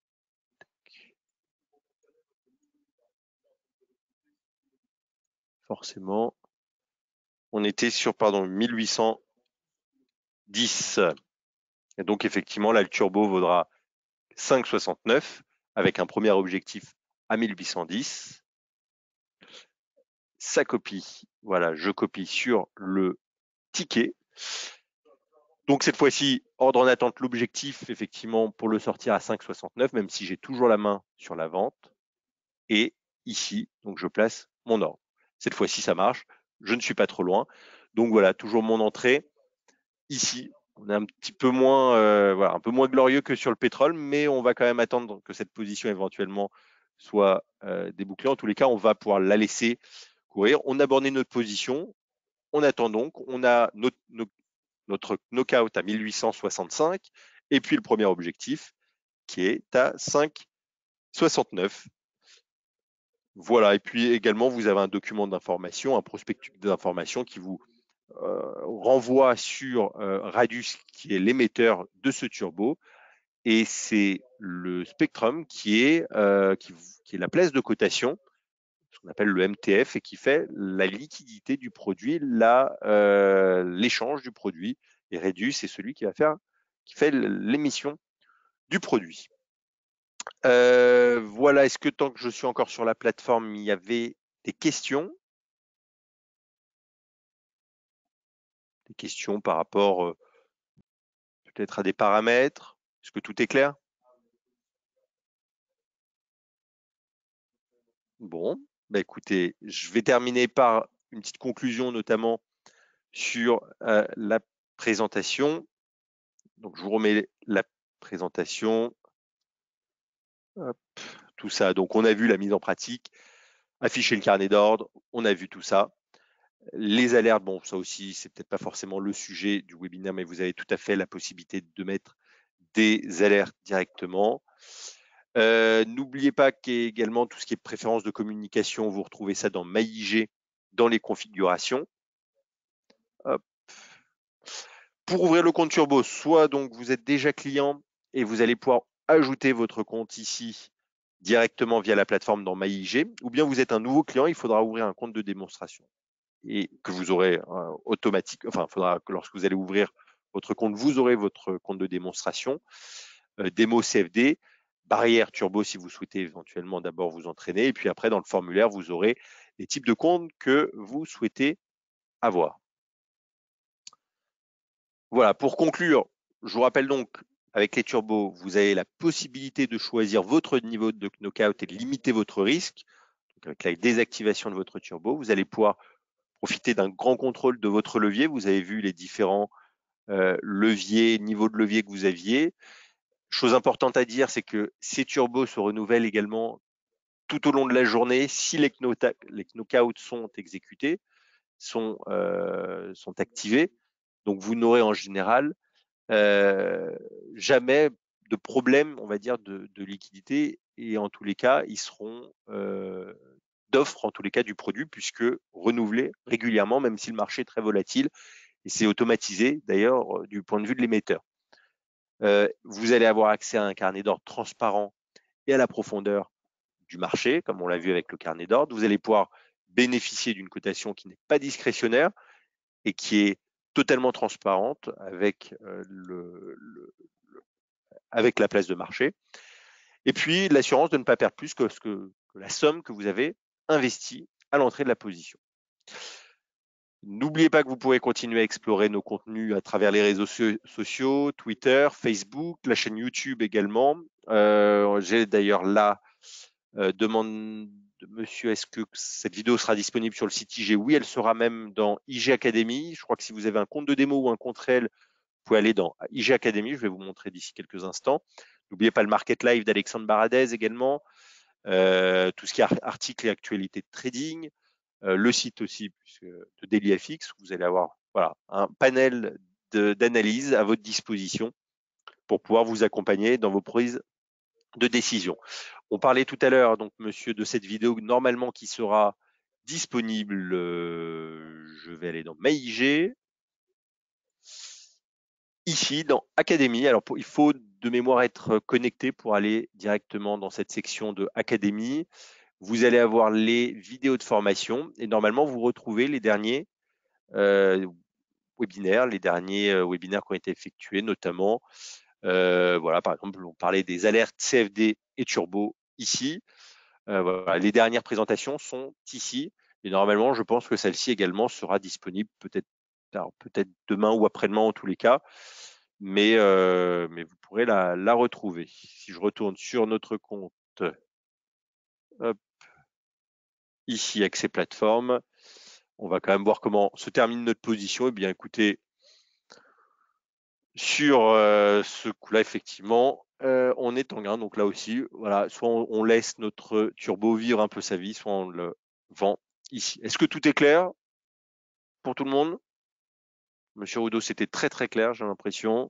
Forcément. On était sur, pardon, mille huit cent dix. Et donc, effectivement, là, le turbo vaudra cinq virgule soixante-neuf avec un premier objectif à mille huit cent dix. Ça copie. Voilà, je copie sur le ticket. Donc, cette fois-ci, ordre en attente, l'objectif, effectivement, pour le sortir à cinq virgule soixante-neuf, même si j'ai toujours la main sur la vente. Et ici, donc, je place mon ordre. Cette fois-ci, ça marche. Je ne suis pas trop loin. Donc, voilà, toujours mon entrée. Ici, on est un petit peu moins, euh, voilà, un peu moins glorieux que sur le pétrole, mais on va quand même attendre que cette position éventuellement soit euh, débouclée. En tous les cas, on va pouvoir la laisser courir. On a borné notre position. On attend donc. On a notre, notre, notre knockout à mille huit cent soixante-cinq et puis le premier objectif qui est à cinq virgule soixante-neuf. Voilà. Et puis également, vous avez un document d'information, un prospectus d'information qui vous Euh, renvoie sur euh, Radius, qui est l'émetteur de ce turbo, et c'est le Spectrum qui est, euh, qui, qui est la place de cotation, ce qu'on appelle le M T F, et qui fait la liquidité du produit, euh, l'échange du produit. Et Radius, c'est celui qui va faire, qui fait l'émission du produit. Euh, voilà, est-ce que tant que je suis encore sur la plateforme, il y avait des questions? Des questions par rapport euh, peut-être à des paramètres? Est-ce que tout est clair? Bon, bah écoutez, je vais terminer par une petite conclusion, notamment sur euh, la présentation. Donc, je vous remets la présentation. Hop, tout ça. Donc, on a vu la mise en pratique, afficher le carnet d'ordre, on a vu tout ça. Les alertes, bon, ça aussi, c'est peut-être pas forcément le sujet du webinaire, mais vous avez tout à fait la possibilité de mettre des alertes directement. Euh, N'oubliez pas qu'également tout ce qui est préférence de communication, vous retrouvez ça dans MyIG, dans les configurations. Hop. Pour ouvrir le compte Turbo, soit donc vous êtes déjà client et vous allez pouvoir ajouter votre compte ici directement via la plateforme dans MyIG, ou bien vous êtes un nouveau client, il faudra ouvrir un compte de démonstration et que vous aurez euh, automatique, enfin, il faudra que lorsque vous allez ouvrir votre compte, vous aurez votre compte de démonstration, euh, démo C F D, barrière Turbo si vous souhaitez éventuellement d'abord vous entraîner, et puis après dans le formulaire, vous aurez les types de comptes que vous souhaitez avoir. Voilà, pour conclure, je vous rappelle donc, avec les turbos, vous avez la possibilité de choisir votre niveau de knockout et de limiter votre risque. Donc avec la désactivation de votre turbo, vous allez pouvoir profiter d'un grand contrôle de votre levier. Vous avez vu les différents euh, leviers, niveaux de levier que vous aviez. Chose importante à dire, c'est que ces turbos se renouvellent également tout au long de la journée si les, les knockouts sont exécutés, sont, euh, sont activés. Donc vous n'aurez en général Euh, jamais de problème, on va dire, de, de liquidité. Et en tous les cas, ils seront euh, d'offre, en tous les cas, du produit, puisque renouvelés régulièrement, même si le marché est très volatile. Et c'est automatisé, d'ailleurs, du point de vue de l'émetteur. Euh, vous allez avoir accès à un carnet d'ordre transparent et à la profondeur du marché, comme on l'a vu avec le carnet d'ordre. Vous allez pouvoir bénéficier d'une cotation qui n'est pas discrétionnaire et qui est totalement transparente avec euh, le, le, avec la place de marché. Et puis, l'assurance de ne pas perdre plus que, ce que, que la somme que vous avez investie à l'entrée de la position. N'oubliez pas que vous pourrez continuer à explorer nos contenus à travers les réseaux sociaux, Twitter, Facebook, la chaîne YouTube également. Euh, J'ai d'ailleurs là euh, demande de monsieur, est-ce que cette vidéo sera disponible sur le site I G? Oui, elle sera même dans I G Academy. Je crois que si vous avez un compte de démo ou un compte réel, vous pouvez aller dans I G Academy. Je vais vous montrer d'ici quelques instants. N'oubliez pas le Market Live d'Alexandre Baradez également, euh, tout ce qui est articles et actualités de trading, euh, le site aussi puisque, de DailyFX, où vous allez avoir voilà, un panel d'analyse à votre disposition pour pouvoir vous accompagner dans vos prises de décision. On parlait tout à l'heure, donc monsieur, de cette vidéo normalement qui sera disponible, euh, je vais aller dans MyIG. ici dans Académie. Alors, pour, il faut de mémoire être connecté pour aller directement dans cette section de Académie. Vous allez avoir les vidéos de formation et normalement, vous retrouvez les derniers euh, webinaires, les derniers euh, webinaires qui ont été effectués, notamment, euh, voilà, par exemple, on parlait des alertes C F D et Turbo ici. Euh, voilà, les dernières présentations sont ici. Et normalement, je pense que celle-ci également sera disponible peut-être peut-être demain ou après-demain en tous les cas. Mais, euh, mais vous pourrez la, la retrouver. Si je retourne sur notre compte, hop, ici, accès plateforme, on va quand même voir comment se termine notre position. Eh bien, écoutez, sur euh, ce coup-là, effectivement, euh, on est en gain. Donc là aussi, voilà, soit on, on laisse notre turbo vivre un peu sa vie, soit on le vend ici. Est-ce que tout est clair pour tout le monde? Monsieur Rudo, c'était très très clair, j'ai l'impression.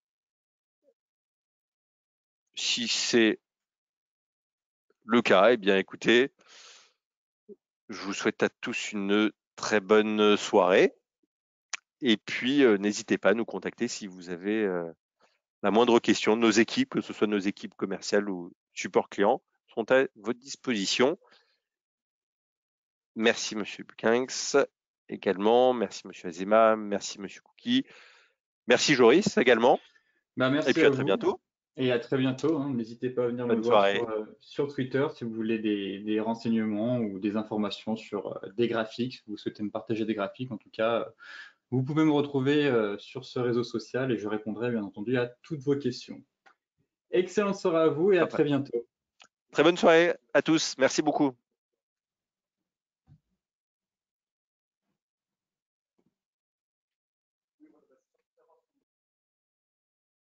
Si c'est le cas, eh bien écoutez, je vous souhaite à tous une très bonne soirée. Et puis, euh, n'hésitez pas à nous contacter si vous avez euh, la moindre question. Nos équipes, que ce soit nos équipes commerciales ou support client, sont à votre disposition. Merci, Monsieur Bukinx, également. Merci, Monsieur Azema. Merci, Monsieur Cookie. Merci, Joris, également.
Bah,
Et
merci
puis,
à
à très
vous
bientôt.
et à très bientôt, hein. N'hésitez pas à venir me
Bonne
voir
soirée.
sur, euh, sur Twitter si vous voulez des, des renseignements ou des informations sur euh, des graphiques. Si vous souhaitez me partager des graphiques, en tout cas, euh, vous pouvez me retrouver euh, sur ce réseau social et je répondrai bien entendu à toutes vos questions. Excellente soirée à vous et à très bientôt.
Très bonne soirée à tous. Merci beaucoup.